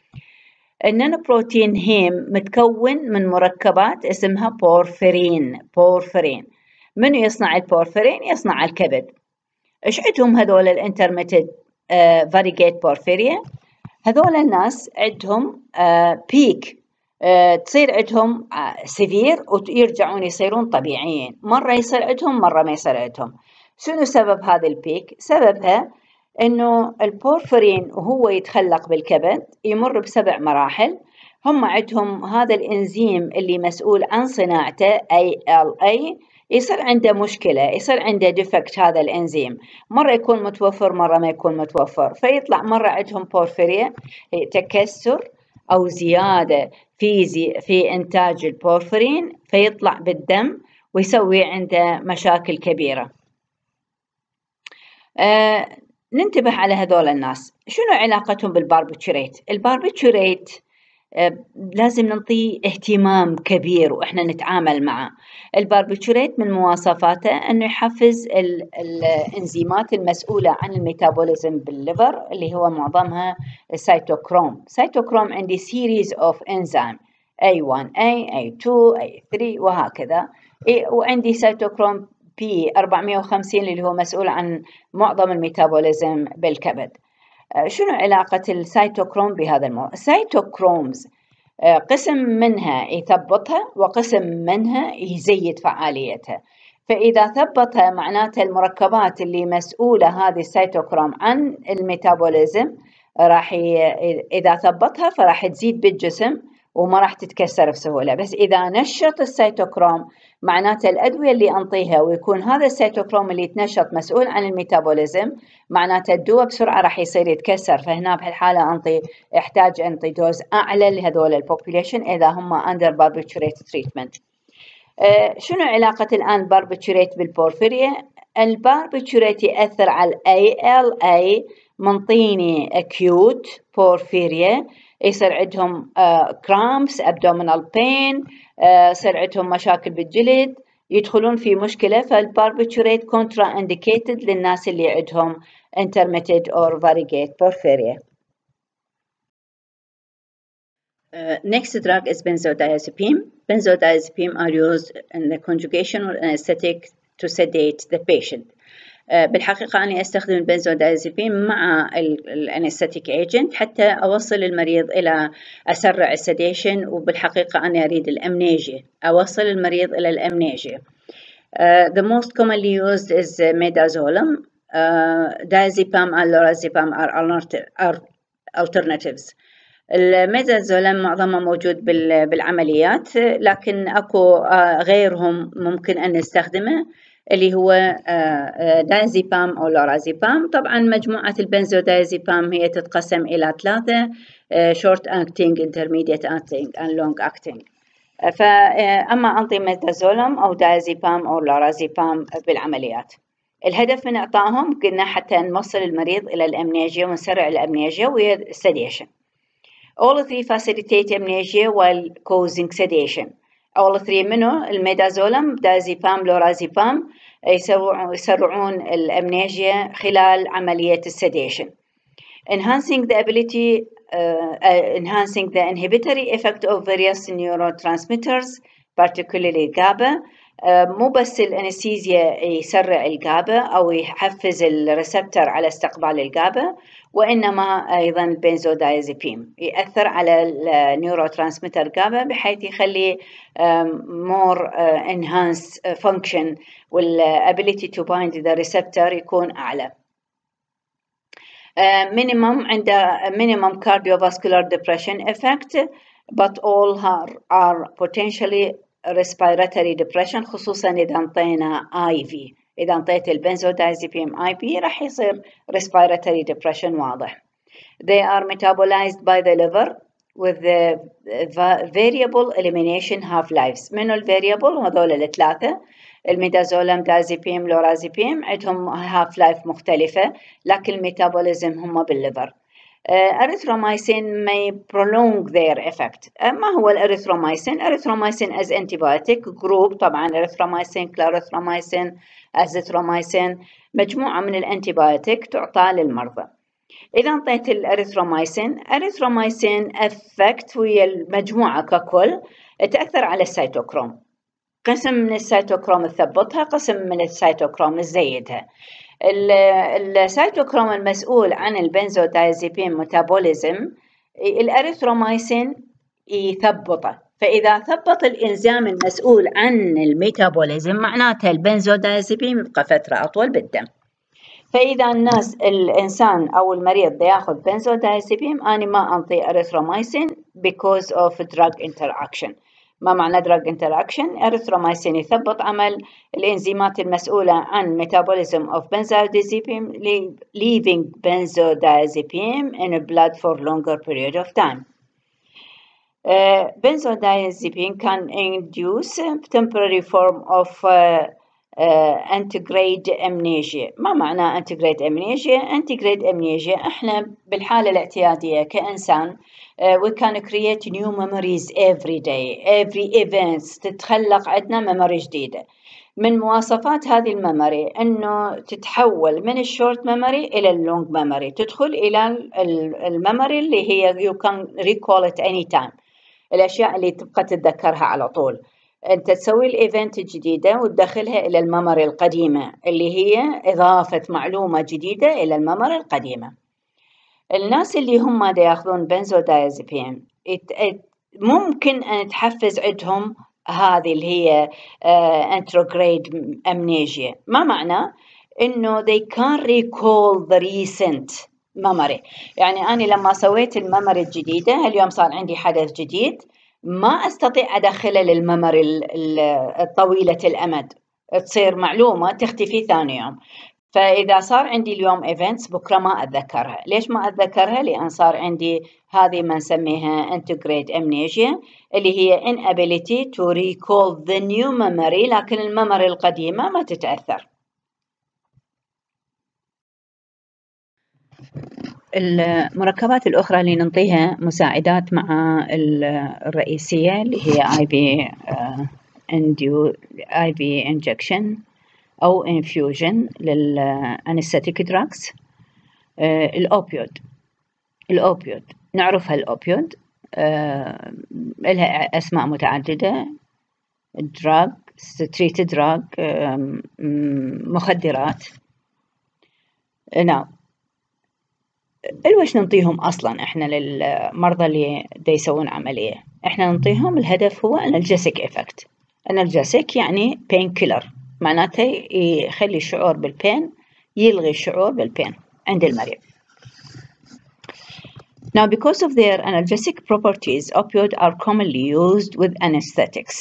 النون بروتين هيم متكون من مركبات اسمها بورفرين. من يصنع البورفرين؟ يصنع الكبد. إيش عندهم هذول الانترميتد فاريجيت بورفيريا؟ هذول الناس عندهم بيك تصير عندهم سيفير ويرجعون يصيرون طبيعيين، مرة يصير عندهم مرة ما يصير عندهم. شنو سبب هذا البيك؟ سببها إنه البورفرين وهو يتخلق بالكبد يمر ب7 مراحل. هم عندهم هذا الإنزيم اللي مسؤول عن صناعته ALA يصير عنده مشكلة، يصير عنده ديفكت هذا الإنزيم، مرة يكون متوفر مرة ما يكون متوفر، فيطلع مرة عندهم بورفيريا تكسر أو زيادة في إنتاج البورفرين فيطلع بالدم ويسوي عنده مشاكل كبيرة. ننتبه على هذول الناس. شنو علاقتهم بالباربيتوريت؟ الباربيتوريت لازم نعطيه اهتمام كبير وإحنا نتعامل معه. الباربيتوريت من مواصفاته أنه يحفز الإنزيمات المسؤولة عن الميتابوليزم بالليفر اللي هو معظمها السيتوكروم. سيتوكروم عندي series of enzyme A1A, A2, A3 وهكذا. وعندي سيتوكروم P450 اللي هو مسؤول عن معظم الميتابوليزم بالكبد. شنو علاقة السيتوكروم بهذا الموضوع؟ السيتوكرومز قسم منها يثبطها وقسم منها يزيد فعاليتها. فإذا ثبطها معناتها المركبات اللي مسؤولة هذه السيتوكروم عن الميتابوليزم إذا ثبطها فراح تزيد بالجسم وما راح تتكسر بسهولة. بس إذا نشط السيتوكروم معناته الأدوية اللي أنطيها ويكون هذا السيتوكروم اللي يتنشط مسؤول عن الميتابوليزم معناته الدواء بسرعة راح يصير يتكسر. فهنا بهالحالة احتاج أنطي دوز أعلى لهذول البوبوليشن إذا هم under barbiturate treatment. شنو علاقة الآن باربيتوريت بالبورفيريا؟ الباربيتوريت يأثر على ALA منطيني acute بورفيريا، يصير عندهم cramps abdominal pain، يصير عندهم مشاكل بالجلد، يدخلون في مشكلة. فالباربيتوريت contra indicated للناس اللي عندهم intermittent or variegate porphyria. Next drug is benzodiazepine. Benzodiazepine are used in the conjugation or anesthetic to sedate the patient. بالحقيقة أنا أستخدم البنزودايزيبين مع الأنستيك ايجنت حتى أوصل المريض إلى أسرع السديشن، وبالحقيقة أنا أريد الأمنيجيا، أوصل المريض إلى الأمنيجيا. The most commonly used is midazolam. Diazepam and lorazepam are alternatives. الميدازولام معظمها موجود بالعمليات، لكن أكو غيرهم ممكن أن نستخدمه اللي هو دايزيبام أو لورازيبام. طبعا مجموعة البنزودايزيبام هي تتقسم إلى 3: short acting, intermediate acting and long acting. فأما أنطي ميدازولام أو دايزيبام أو لورازيبام بالعمليات، الهدف من إعطائهم قلنا حتى نوصل المريض إلى الأمنيجيا ونسرع الأمنيجيا وهي السديشن. All three facilitate amnesia while causing sedation. All three منه الميدازولام، دازيبام، لورازيبام يسرعون الأمنيجيا خلال عملية السديشن. Enhancing the inhibitory effect of various neurotransmitters, particularly GABA. مو بس الأنستيزيا يسرع الجابا أو يحفز الريسبتر على استقبال الجابا، وإنما أيضا البنزودايزيبين يأثر على النيوروترانسميتر جابا بحيث يخلي more enhanced function والability to bind the receptor يكون أعلى. minimum cardiovascular depression effect, but all are potentially respiratory depression، خصوصا إذا انطينا IV. إذا انطيت البنزودايزيبين IV راح يصير respiratory depression واضح. They are metabolized by the liver with the variable elimination half-lives. منو الفاريبل؟ هذول الثلاثة: الميدازولام، دازيبيم، لورازيبيم، عندهم half-life مختلفة لكن الميتابوليزم هم بالليفر. Erythromycin may prolong their effect. ما هو الأريثرومايسين؟ أريثرومايسين as antibiotic group، طبعا أريثرومايسين، كلاريثرومايسين، أزيثرومايسين، مجموعة من الأنتيبيوتيك تعطى للمرضى. إذا انطيت الأريثرومايسين، أريثرومايسين effect وهي المجموعة ككل تأثر على السيتوكروم. قسم من السيتوكروم تثبطها، قسم من السيتوكروم تزيدها. السيتوكروم المسؤول عن البنزودايزيبين ميتابوليزم الأريثرومايسين يثبطه. فإذا ثبط الإنزيم المسؤول عن الميتابوليزم معناته البنزودايزيبين يبقى فترة أطول بالدم. فإذا الإنسان أو المريض ياخذ بنزودايزيبين، أنا ما أنطي أريثرومايسين because of drug interaction. ما معنى drug interaction؟ أريثرومايسين يثبط عمل الإنزيمات المسؤولة عن metabolism of benzodiazepine, leaving benzodiazepine in blood for longer period of time. Benzodiazepine can induce temporary form of antegrade amnesia. ما معنى antegrade amnesia؟ antegrade amnesia احنا بالحالة الاعتيادية كإنسان we can create new memories every day, every events تتخلق عندنا memory جديدة. من مواصفات هذه الميموري انه تتحول من الشورت ميموري الى اللونج ميموري، تدخل الى الميموري اللي هي you can recall it anytime، الاشياء اللي تبقى تتذكرها على طول. أنت تسوي الإيفنت الجديدة وتدخلها إلى الميموري القديمة اللي هي إضافة معلومة جديدة إلى الميموري القديمة. الناس اللي هم دا ياخذون بنزودايزابين ممكن أن تحفز عندهم هذه اللي هي anterograde amnesia. ما معنى؟ إنه they can't recall the recent memory. يعني أنا لما سويت الميموري الجديدة اليوم صار عندي حدث جديد ما أستطيع أدخله للميموري الطويلة الأمد، تصير معلومة تختفي ثاني يوم. فإذا صار عندي اليوم events بكرة ما أتذكرها. ليش ما أتذكرها؟ لأن صار عندي هذه ما نسميها anterograde amnesia اللي هي inability to recall the new memory، لكن الميموري القديمة ما تتأثر. المركبات الأخرى اللي ننطيها مساعدات مع الرئيسية اللي هي IV injection أو infusion للأنستيك drugs. الأوبيود نعرفها. الأوبيود لها أسماء متعددة: drug، treated drug، مخدرات. نعم، الوش ننطيهم أصلاً إحنا للمرضى اللي دا يسوون عملية؟ إحنا ننطيهم الهدف هو analgesic effect. analgesic يعني pain killer، معناته يخلي الشعور بالبين، يلغي الشعور بالبين عند المريض. Now, because of their analgesic properties, opioids are commonly used with anesthetics.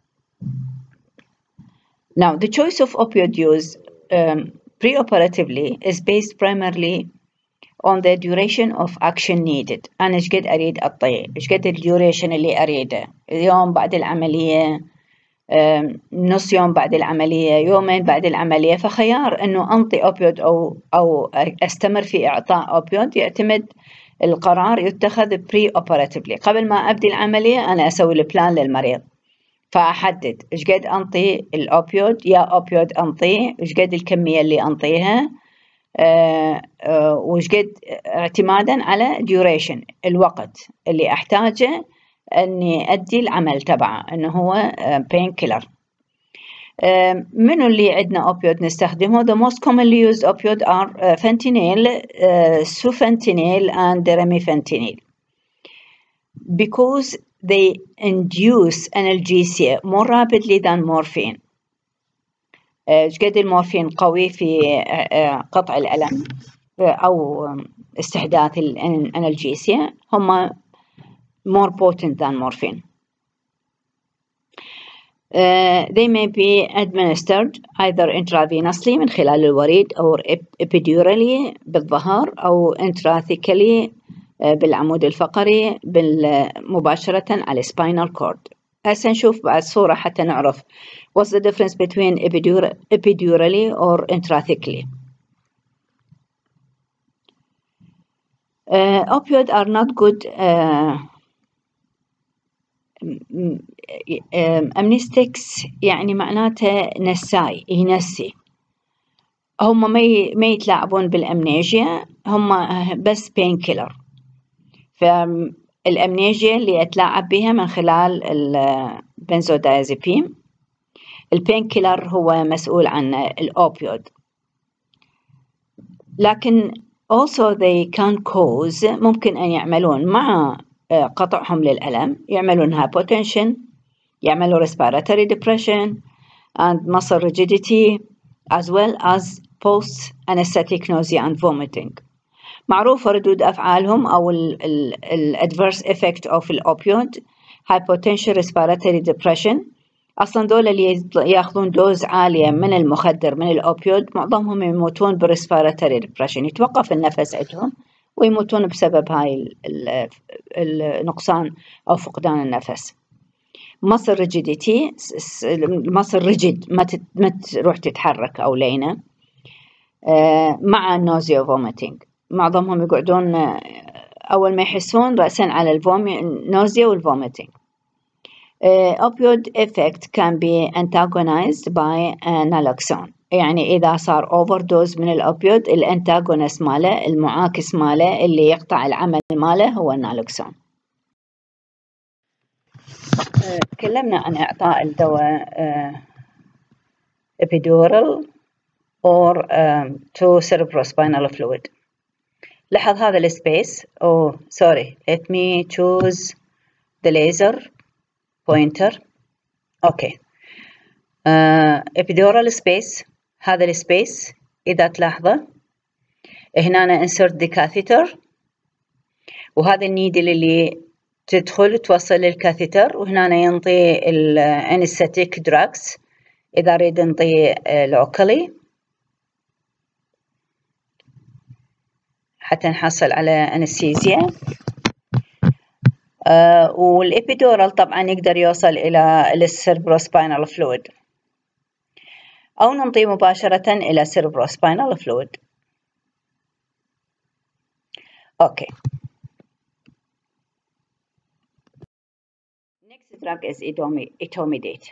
Now, the choice of opioid use preoperatively is based primarily on the duration of action needed. أنا إيش قد أريد أعطيه، إيش قد الديوريشن اللي أريده، يوم بعد العملية، نص يوم بعد العملية، يومين بعد العملية. فخيار إنه أنطي أوبيود أو أستمر في إعطاء أوبيود يعتمد، القرار يتخذ preoperatively. قبل ما أبدي العملية أنا أسوي البلان للمريض، فأحدد إيش قد أنطي الأوبيود، يا أوبيود أنطيه، إيش قد الكمية اللي أنطيها، وإيش قد اعتمادا على duration الوقت اللي أحتاجه أني أدي العمل تبعه، إنه هو pain killer. منو اللي عندنا opioid نستخدمه؟ The most commonly used opioid are fentanyl, sufentanil and remifentanil, because they induce analgesia more rapidly than morphine. قد المورفين قوي في قطع الألم أو استحداث الأنالجيسيا، هم more potent than morphine. They may be administered either intravenously من خلال الوريد أو epidurally بالظهر أو intrathecally بالعمود الفقري مباشرة على spinal cord. هسه نشوف بعد صورة حتى نعرف what's the difference between epidurally or intrathecally. Opioids are not good anesthetics، يعني معناته نساي، ينسي. هم ما يتلاعبون بالأمنيجيا، هم بس pain killer. فالأمنيجيا اللي أتلاعب بها من خلال البنزودايزابين. البين كيلر هو مسؤول عن الأوبيود، لكن also they can cause، ممكن أن يعملون مع قطعهم للألم، يعملون hypotension، يعملوا respiratory depression and muscle rigidity as well as post anesthetic nausea and vomiting. معروفة ردود أفعالهم أو adverse effect of الأوبيود: hypotension، respiratory depression. أصلاً دول اللي يأخذون دوز عالية من المخدر من الأوبيود معظمهم يموتون بريسبيراتوري ديبريشن، يتوقف النفس عندهم ويموتون بسبب هاي النقصان أو فقدان النفس. muscle rigidity، muscle rigid، ما تروح تتحرك أو لينة. مع nausea vomiting، معظمهم يقعدون أول ما يحسون رأساً على nausea والvomiting. Opioid effect can be antagonized by naloxone، يعني إذا صار overdose من الأوبيود الانتاغونست ماله، المعاكس ماله اللي يقطع العمل ماله هو النالوكسون. تكلمنا عن إعطاء الدواء epidural or to cerebrospinal fluid. لاحظ هذا السبيس. sorry, let me choose the laser pointer. اوكي. epidural space، هذا السبيس إذا تلاحظه هنا insert the catheter، وهذا النيدل اللي تدخل توصل للكاثيتر، وهنا ينطي anesthetic drugs إذا أريد نطي locally حتى نحصل على anesthesia. والإبيدورال طبعا يقدر يوصل إلى السيربروسباينال فلويد، أو ننطي مباشرة إلى cerebrospinal fluid. Okay. Next drug is etomidate.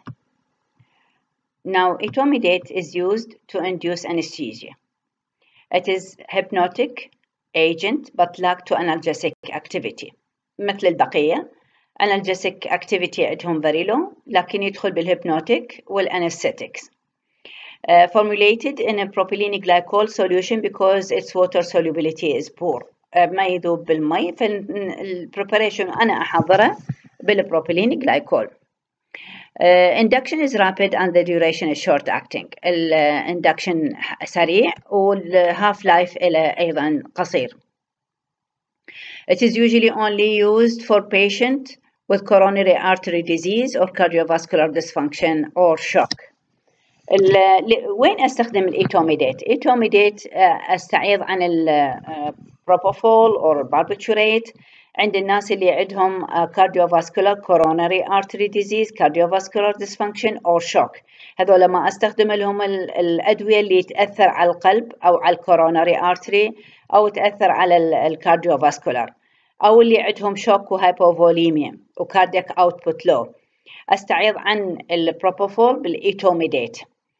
Now, etomidate is used to induce anesthesia. It is hypnotic agent but lack to analgesic activity. مثل البقية analgesic activity عندهم very low، لكن يدخل بالhypnotic والanesthetics. Formulated in a propylene glycol solution because its water solubility is poor. ما يذوب بالمي، فالpreparation أنا أحضره بالبروبيلين glycol. Induction is rapid and the duration is short acting. induction سريع والhalf life أيضا قصير. It is usually only used for patient with coronary artery disease or cardiovascular dysfunction or shock. وين أستخدم الإيتوميديت؟ إيتوميديت أستعيض عن البروبوفول أو الباربيتوريت عند الناس اللي عندهم cardiovascular coronary artery disease, cardiovascular dysfunction or shock. هذول ما أستخدم لهم الأدوية اللي تأثر على القلب أو على الكوروناري artery أو تأثر على الكارديوفاسكولار، أو اللي عندهم شوك وهايبوفوليميا وكاردياك أوتبوت لو. أستعيض عن البروبوفول بالإيتوميديت.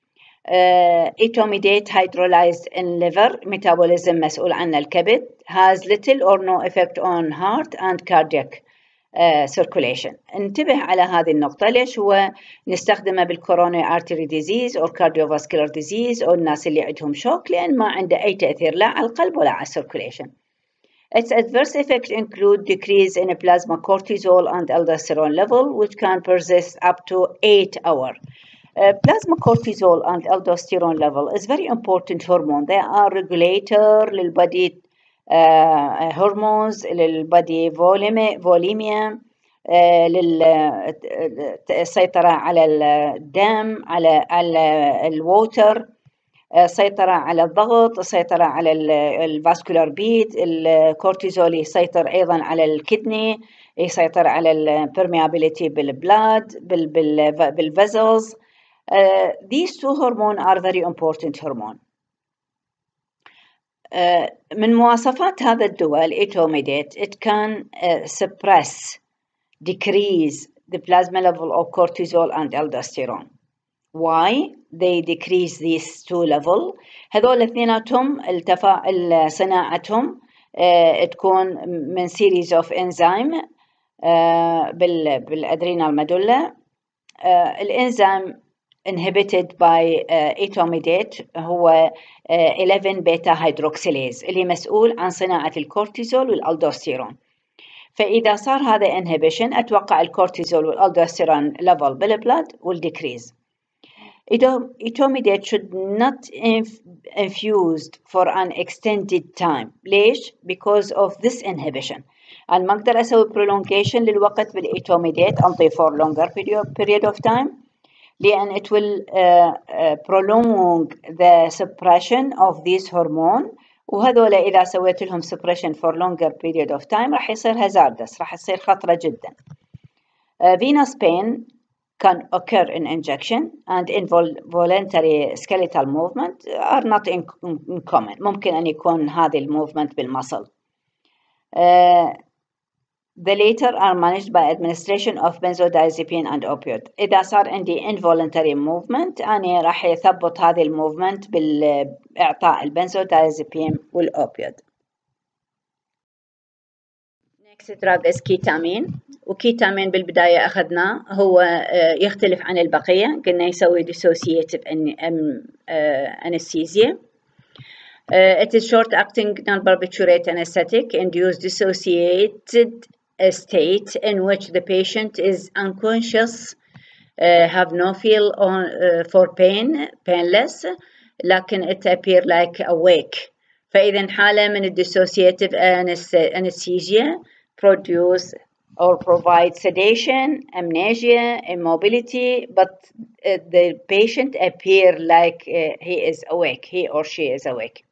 Etomidate hydrolyzed in liver metabolism مسؤول عنه الكبد، has little or no effect on heart and cardiac circulation. انتبه على هذه النقطة. ليش هو نستخدمه بالcoronary artery disease or cardiovascular disease أو الناس اللي عندهم شوك؟ لأن ما عنده أي تأثير لا على القلب ولا على circulation. Its adverse effects include decrease in plasma cortisol and aldosterone level, which can persist up to 8 hours. Plasma cortisol and aldosterone level is very important hormone. They are regulator للبادي hormones، للبادي فوليميا، للسيطرة على الدم، على الووتر، سيطرة على الضغط، سيطرة على الفاسكولار بيت. الكورتيزول يسيطر أيضا على الكدني، يسيطر على البرميابيليتي بالبلاد بالفيزلز. These two hormones are very important hormone. من مواصفات هذا الدواء الإيتوميديت it can suppress, decrease the plasma level of cortisol and aldosterone. Why they decrease these two level؟ هذول اثنيناتهم صناعتهم تكون من series of enzyme بالأدرينال ميدولا. الإنزيم inhibited by etomidate هو 11 بيتا هيدروكسيليز اللي مسؤول عن صناعة الكورتيزول والألدوستيرون. فإذا صار هذا inhibition أتوقع الكورتيزول والألدوستيرون level بالبلاد will decrease. Etomidate should not infused for an extended time. ليش؟ Because of this inhibition. أنا ما أقدر أسوي prolongation للوقت بالإيتوميديت أنطي for longer period of time، لأن it will prolong the suppression of this hormone، وهذول إذا سويت لهم suppression for longer period of time راح يصير hazardous، راح يصير خطرة جدا. Venous pain can occur in injection and involuntary skeletal movement are not common. ممكن أن يكون هذه الموفمنت بالمصل. The later are managed by administration of benzodiazepine and opioid. إذا صار عندي involuntary movement أنا راح يثبت هذه الموفمنت بالإعطاء البنزودايزابين والأوبيود. Next drug is ketamine. وكيتامين بالبداية أخذناه هو يختلف عن البقية، قلنا يسوي dissociative anesthesia. It is short-acting non-barbiturate anesthetic induced dissociated state in which the patient is unconscious, have no feel for pain, painless, لكن it appear like awake. فإذا حالة من dissociative anesthesia produce or provide sedation, amnesia, immobility, but the patient appear like he is awake, he or she is awake.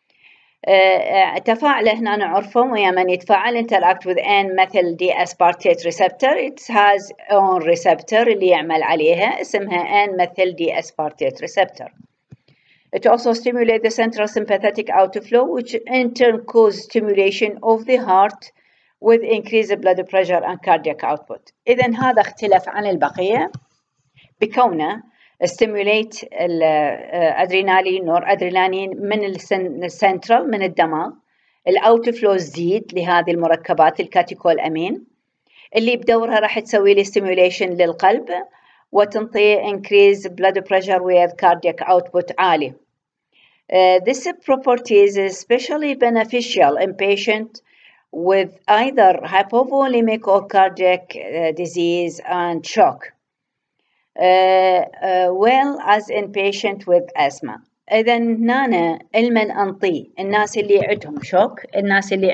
تفاعل هنا نعرفهم ويا من يتفاعل interact with N-methyl D-aspartate receptor. It has own receptor اللي يعمل عليها اسمها N-methyl D-aspartate receptor. It also stimulates the central sympathetic outflow, which in turn causes stimulation of the heart with increased blood pressure and cardiac output. إذن هذا اختلف عن البقية بكونه stimulate الادرينالين نور ادرينالين من السنترال من الدماغ. الاوتفلو تزيد لهذه المركبات الكاتيكول امين اللي بدورها راح تسوي لي stimulation للقلب وتنطي increase blood pressure with cardiac output عالي. This property is especially beneficial in patients with either hypovolemic or cardiac disease and shock. Well as in patient with asthma. إذا هنا المن أنطي الناس اللي عندهم شوك، الناس اللي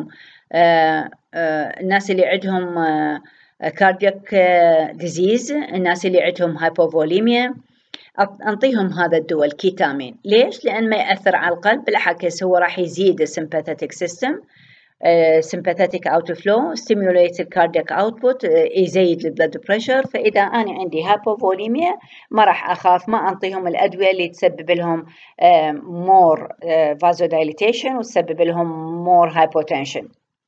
عندهم cardiac disease، الناس اللي عندهم hypovolemia، أنطيهم هذا الدواء الكيتامين. ليش؟ لأن ما يأثر على القلب، بالعكس هو راح يزيد السمباثيك سيستم، sympathetic outflow, stimulates the cardiac output, يزيد البلد بريشر. فإذا أنا عندي hypovolemia ما راح أخاف، ما أنطيهم الأدوية اللي تسبب لهم more vasodilatation وتسبب لهم more hypotension.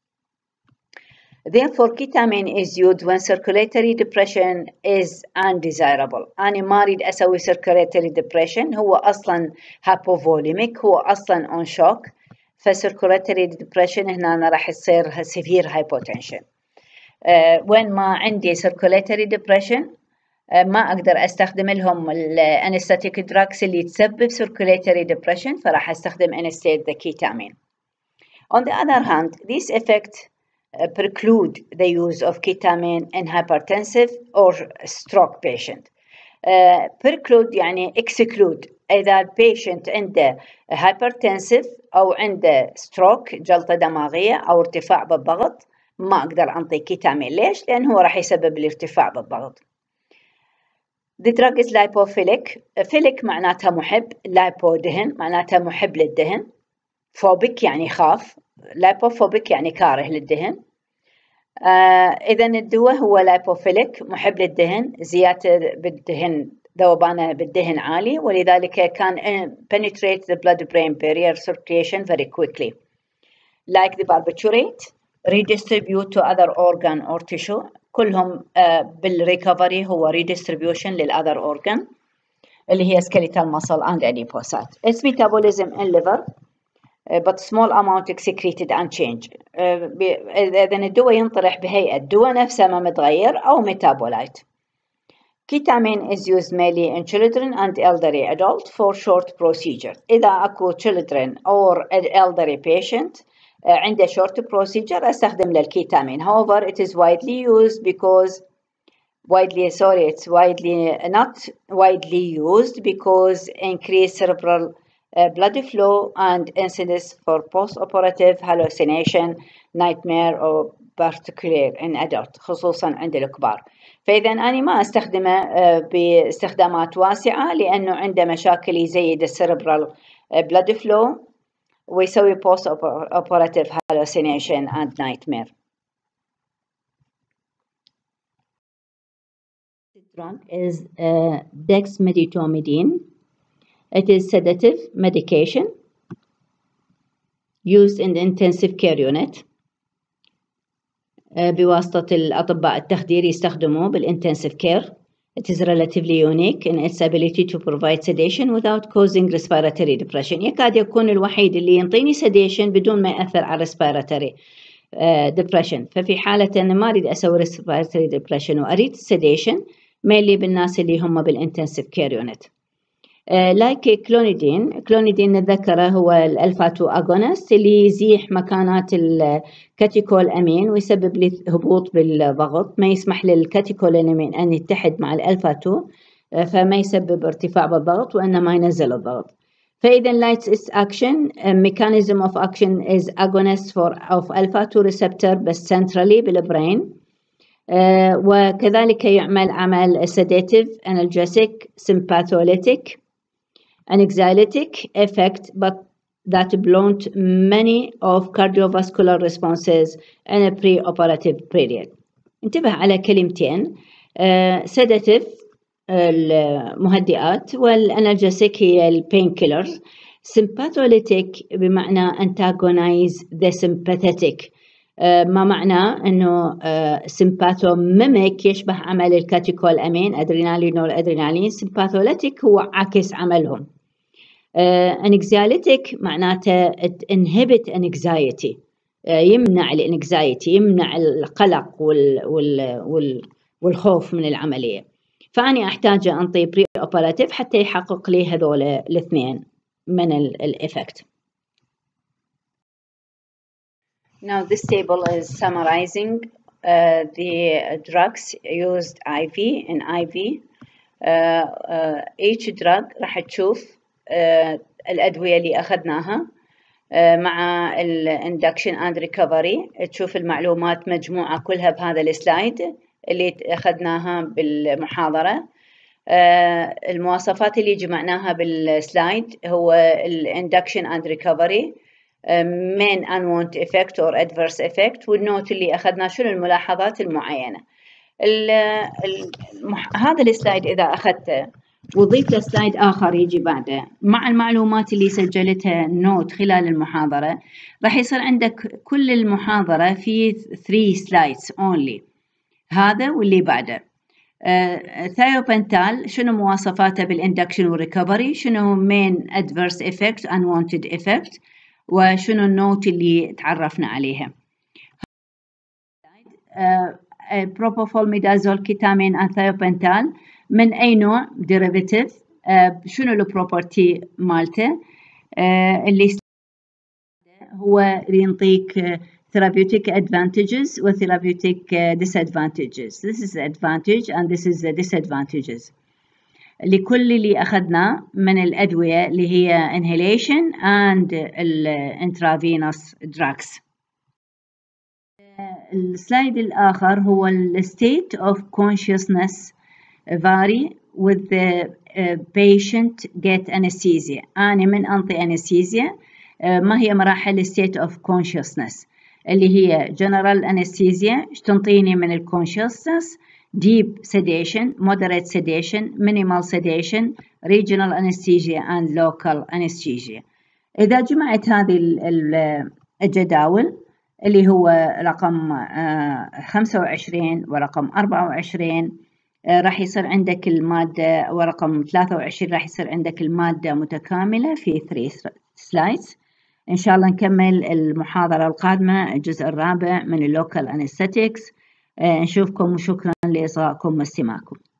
Therefore, ketamine is used when circulatory depression is undesirable. أنا ما أريد أسوي circulatory depression، هو أصلاً hypovolemic، هو أصلاً on shock. فcirculatory depression هنا أنا راح يصير severe hypotension. وين ما عندي circulatory depression ما أقدر أستخدم لهم anesthetic drugs اللي تسبب circulatory depression، فراح أستخدم instead the ketamine. On the other hand, these effects preclude the use of ketamine in hypertensive or stroke patient. preclude يعني exclude. إذا البيشنت عنده hypertensive أو عنده stroke جلطة دماغية أو ارتفاع بالضغط ما أقدر أنطي كيتامين. ليش؟ لأن هو راح يسبب الارتفاع بالضغط. The drug is lipophilic. philic معناتها محب، lipo دهن معناتها محب للدهن، phobic يعني خاف، lipophobic يعني كاره للدهن. إذن الدواء هو lipophilic محب للدهن، زيادة بالدهن ذوبانه بالدهن عالي، ولذلك can penetrate the blood-brain barrier circulation very quickly. Like the barbiturate, redistribute to other organ or tissue. كلهم بالريكفري هو redistribution للother organ اللي هي skeletal muscle and adipocyte. Its metabolism in liver but small amount excreted and changed. إذن الدواء ينطرح بهيئة الدواء نفسه ما متغير أو metabolite. Ketamine is used mainly in children and elderly adults for short procedure. إذا أكو children or elderly patient عنده short procedure أستخدم للكيتامين. However, it is widely used because it's not widely used because increased cerebral blood flow and incidence for post-operative hallucination, nightmare or particular in adult خصوصا عند الكبار. فإذا أنا ما أستخدمه باستخدامات واسعة لأنه عنده مشاكل يزيد السيربرال blood flow ويسوي post-operative hallucination and nightmare. The drug is dexmedetomidine. It is sedative medication used in the intensive care unit. بواسطة الأطباء التخدير يستخدموه بالintensive care. It is relatively unique in its ability to provide sedation without causing respiratory depression. يكاد يكون الوحيد اللي ينطيني sedation بدون ما يأثر على respiratory depression. ففي حالة أن ما أريد أسوي respiratory depression وأريد sedation mainly بالناس اللي هم بالintensive care unit. لايك كلونيدين نتذكره هو الألفا 2 أغونست اللي يزيح مكانات الكاتيكول أمين ويسبب لي هبوط بالضغط، ما يسمح للكاتيكول أمين أن يتحد مع الألفا 2 فما يسبب ارتفاع بالضغط وإنما ينزل الضغط. فإذا its action mechanism of action is agonist of alpha 2 receptor بس centrally بالبرين. وكذلك يعمل عمل sedative, analgesic, sympatholytic, anxiolytic effect, but that blunt many of cardiovascular responses in a pre-operative period. انتبه على كلمتين، sedative المهدئات والانالجيسيك هي البين كيلرز. sympatholytic بمعنى antagonize the sympathetic، ما معنى انه sympathomimetic يشبه عمل الكاتيكول امين ادرينالين والادرينالين. sympatholytic هو عكس عملهم. anxiolytic معناته inhibit anxiety، يمنع الانكزايتي، يمنع القلق والخوف من العملية. فأنا أحتاج أنطي بري أوبراتيف حتى يحقق لي هذول الاثنين من الإفكت. Now this table is summarizing the drugs used IV in IV. Each drug راح تشوف الأدوية اللي أخذناها مع الاندكشن اند ريكفري، تشوف المعلومات مجموعة كلها بهذا السلايد اللي أخذناها بالمحاضرة. المواصفات اللي جمعناها بالسلايد هو الاندكشن اند ريكفري، main unwanted effect or adverse effect، والنوت اللي أخذنا شنو الملاحظات المعينة. هذا السلايد إذا أخذته وضيف له سلايد آخر يجي بعده مع المعلومات اللي سجلتها نوت خلال المحاضرة، راح يصير عندك كل المحاضرة في 3 slides only، هذا واللي بعده. ثايوبنتال شنو مواصفاته بالاندكشن والريكفري، شنو main adverse effect unwanted effect، وشنو النوت اللي تعرفنا عليها. بروبوفول ميدازول كيتامين انثايوبنتال من أي نوع derivative، شنو البروبرتي مالته، اللي هو ينطيك therapeutic advantages و therapeutic disadvantages. This is the advantage and this is the disadvantages لكل اللي أخذناه من الأدوية اللي هي inhalation and intravenous drugs. السلايد الآخر هو state of consciousness vary with the patient get anesthesia. أنا من أنطي anesthesia ما هي مراحل state of consciousness اللي هي general anesthesia تنطيني من ال consciousness، deep sedation, moderate sedation, minimal sedation, regional anesthesia and local anesthesia. إذا جمعت هذه الجداول اللي هو رقم 25 ورقم 24 راح يصير عندك المادة، ورقم 23 راح يصير عندك المادة متكاملة في 3 slides. إن شاء الله نكمل المحاضرة القادمة الجزء الرابع من اللوكال أنستيكس. نشوفكم وشكرا لإصغائكم واستماعكم.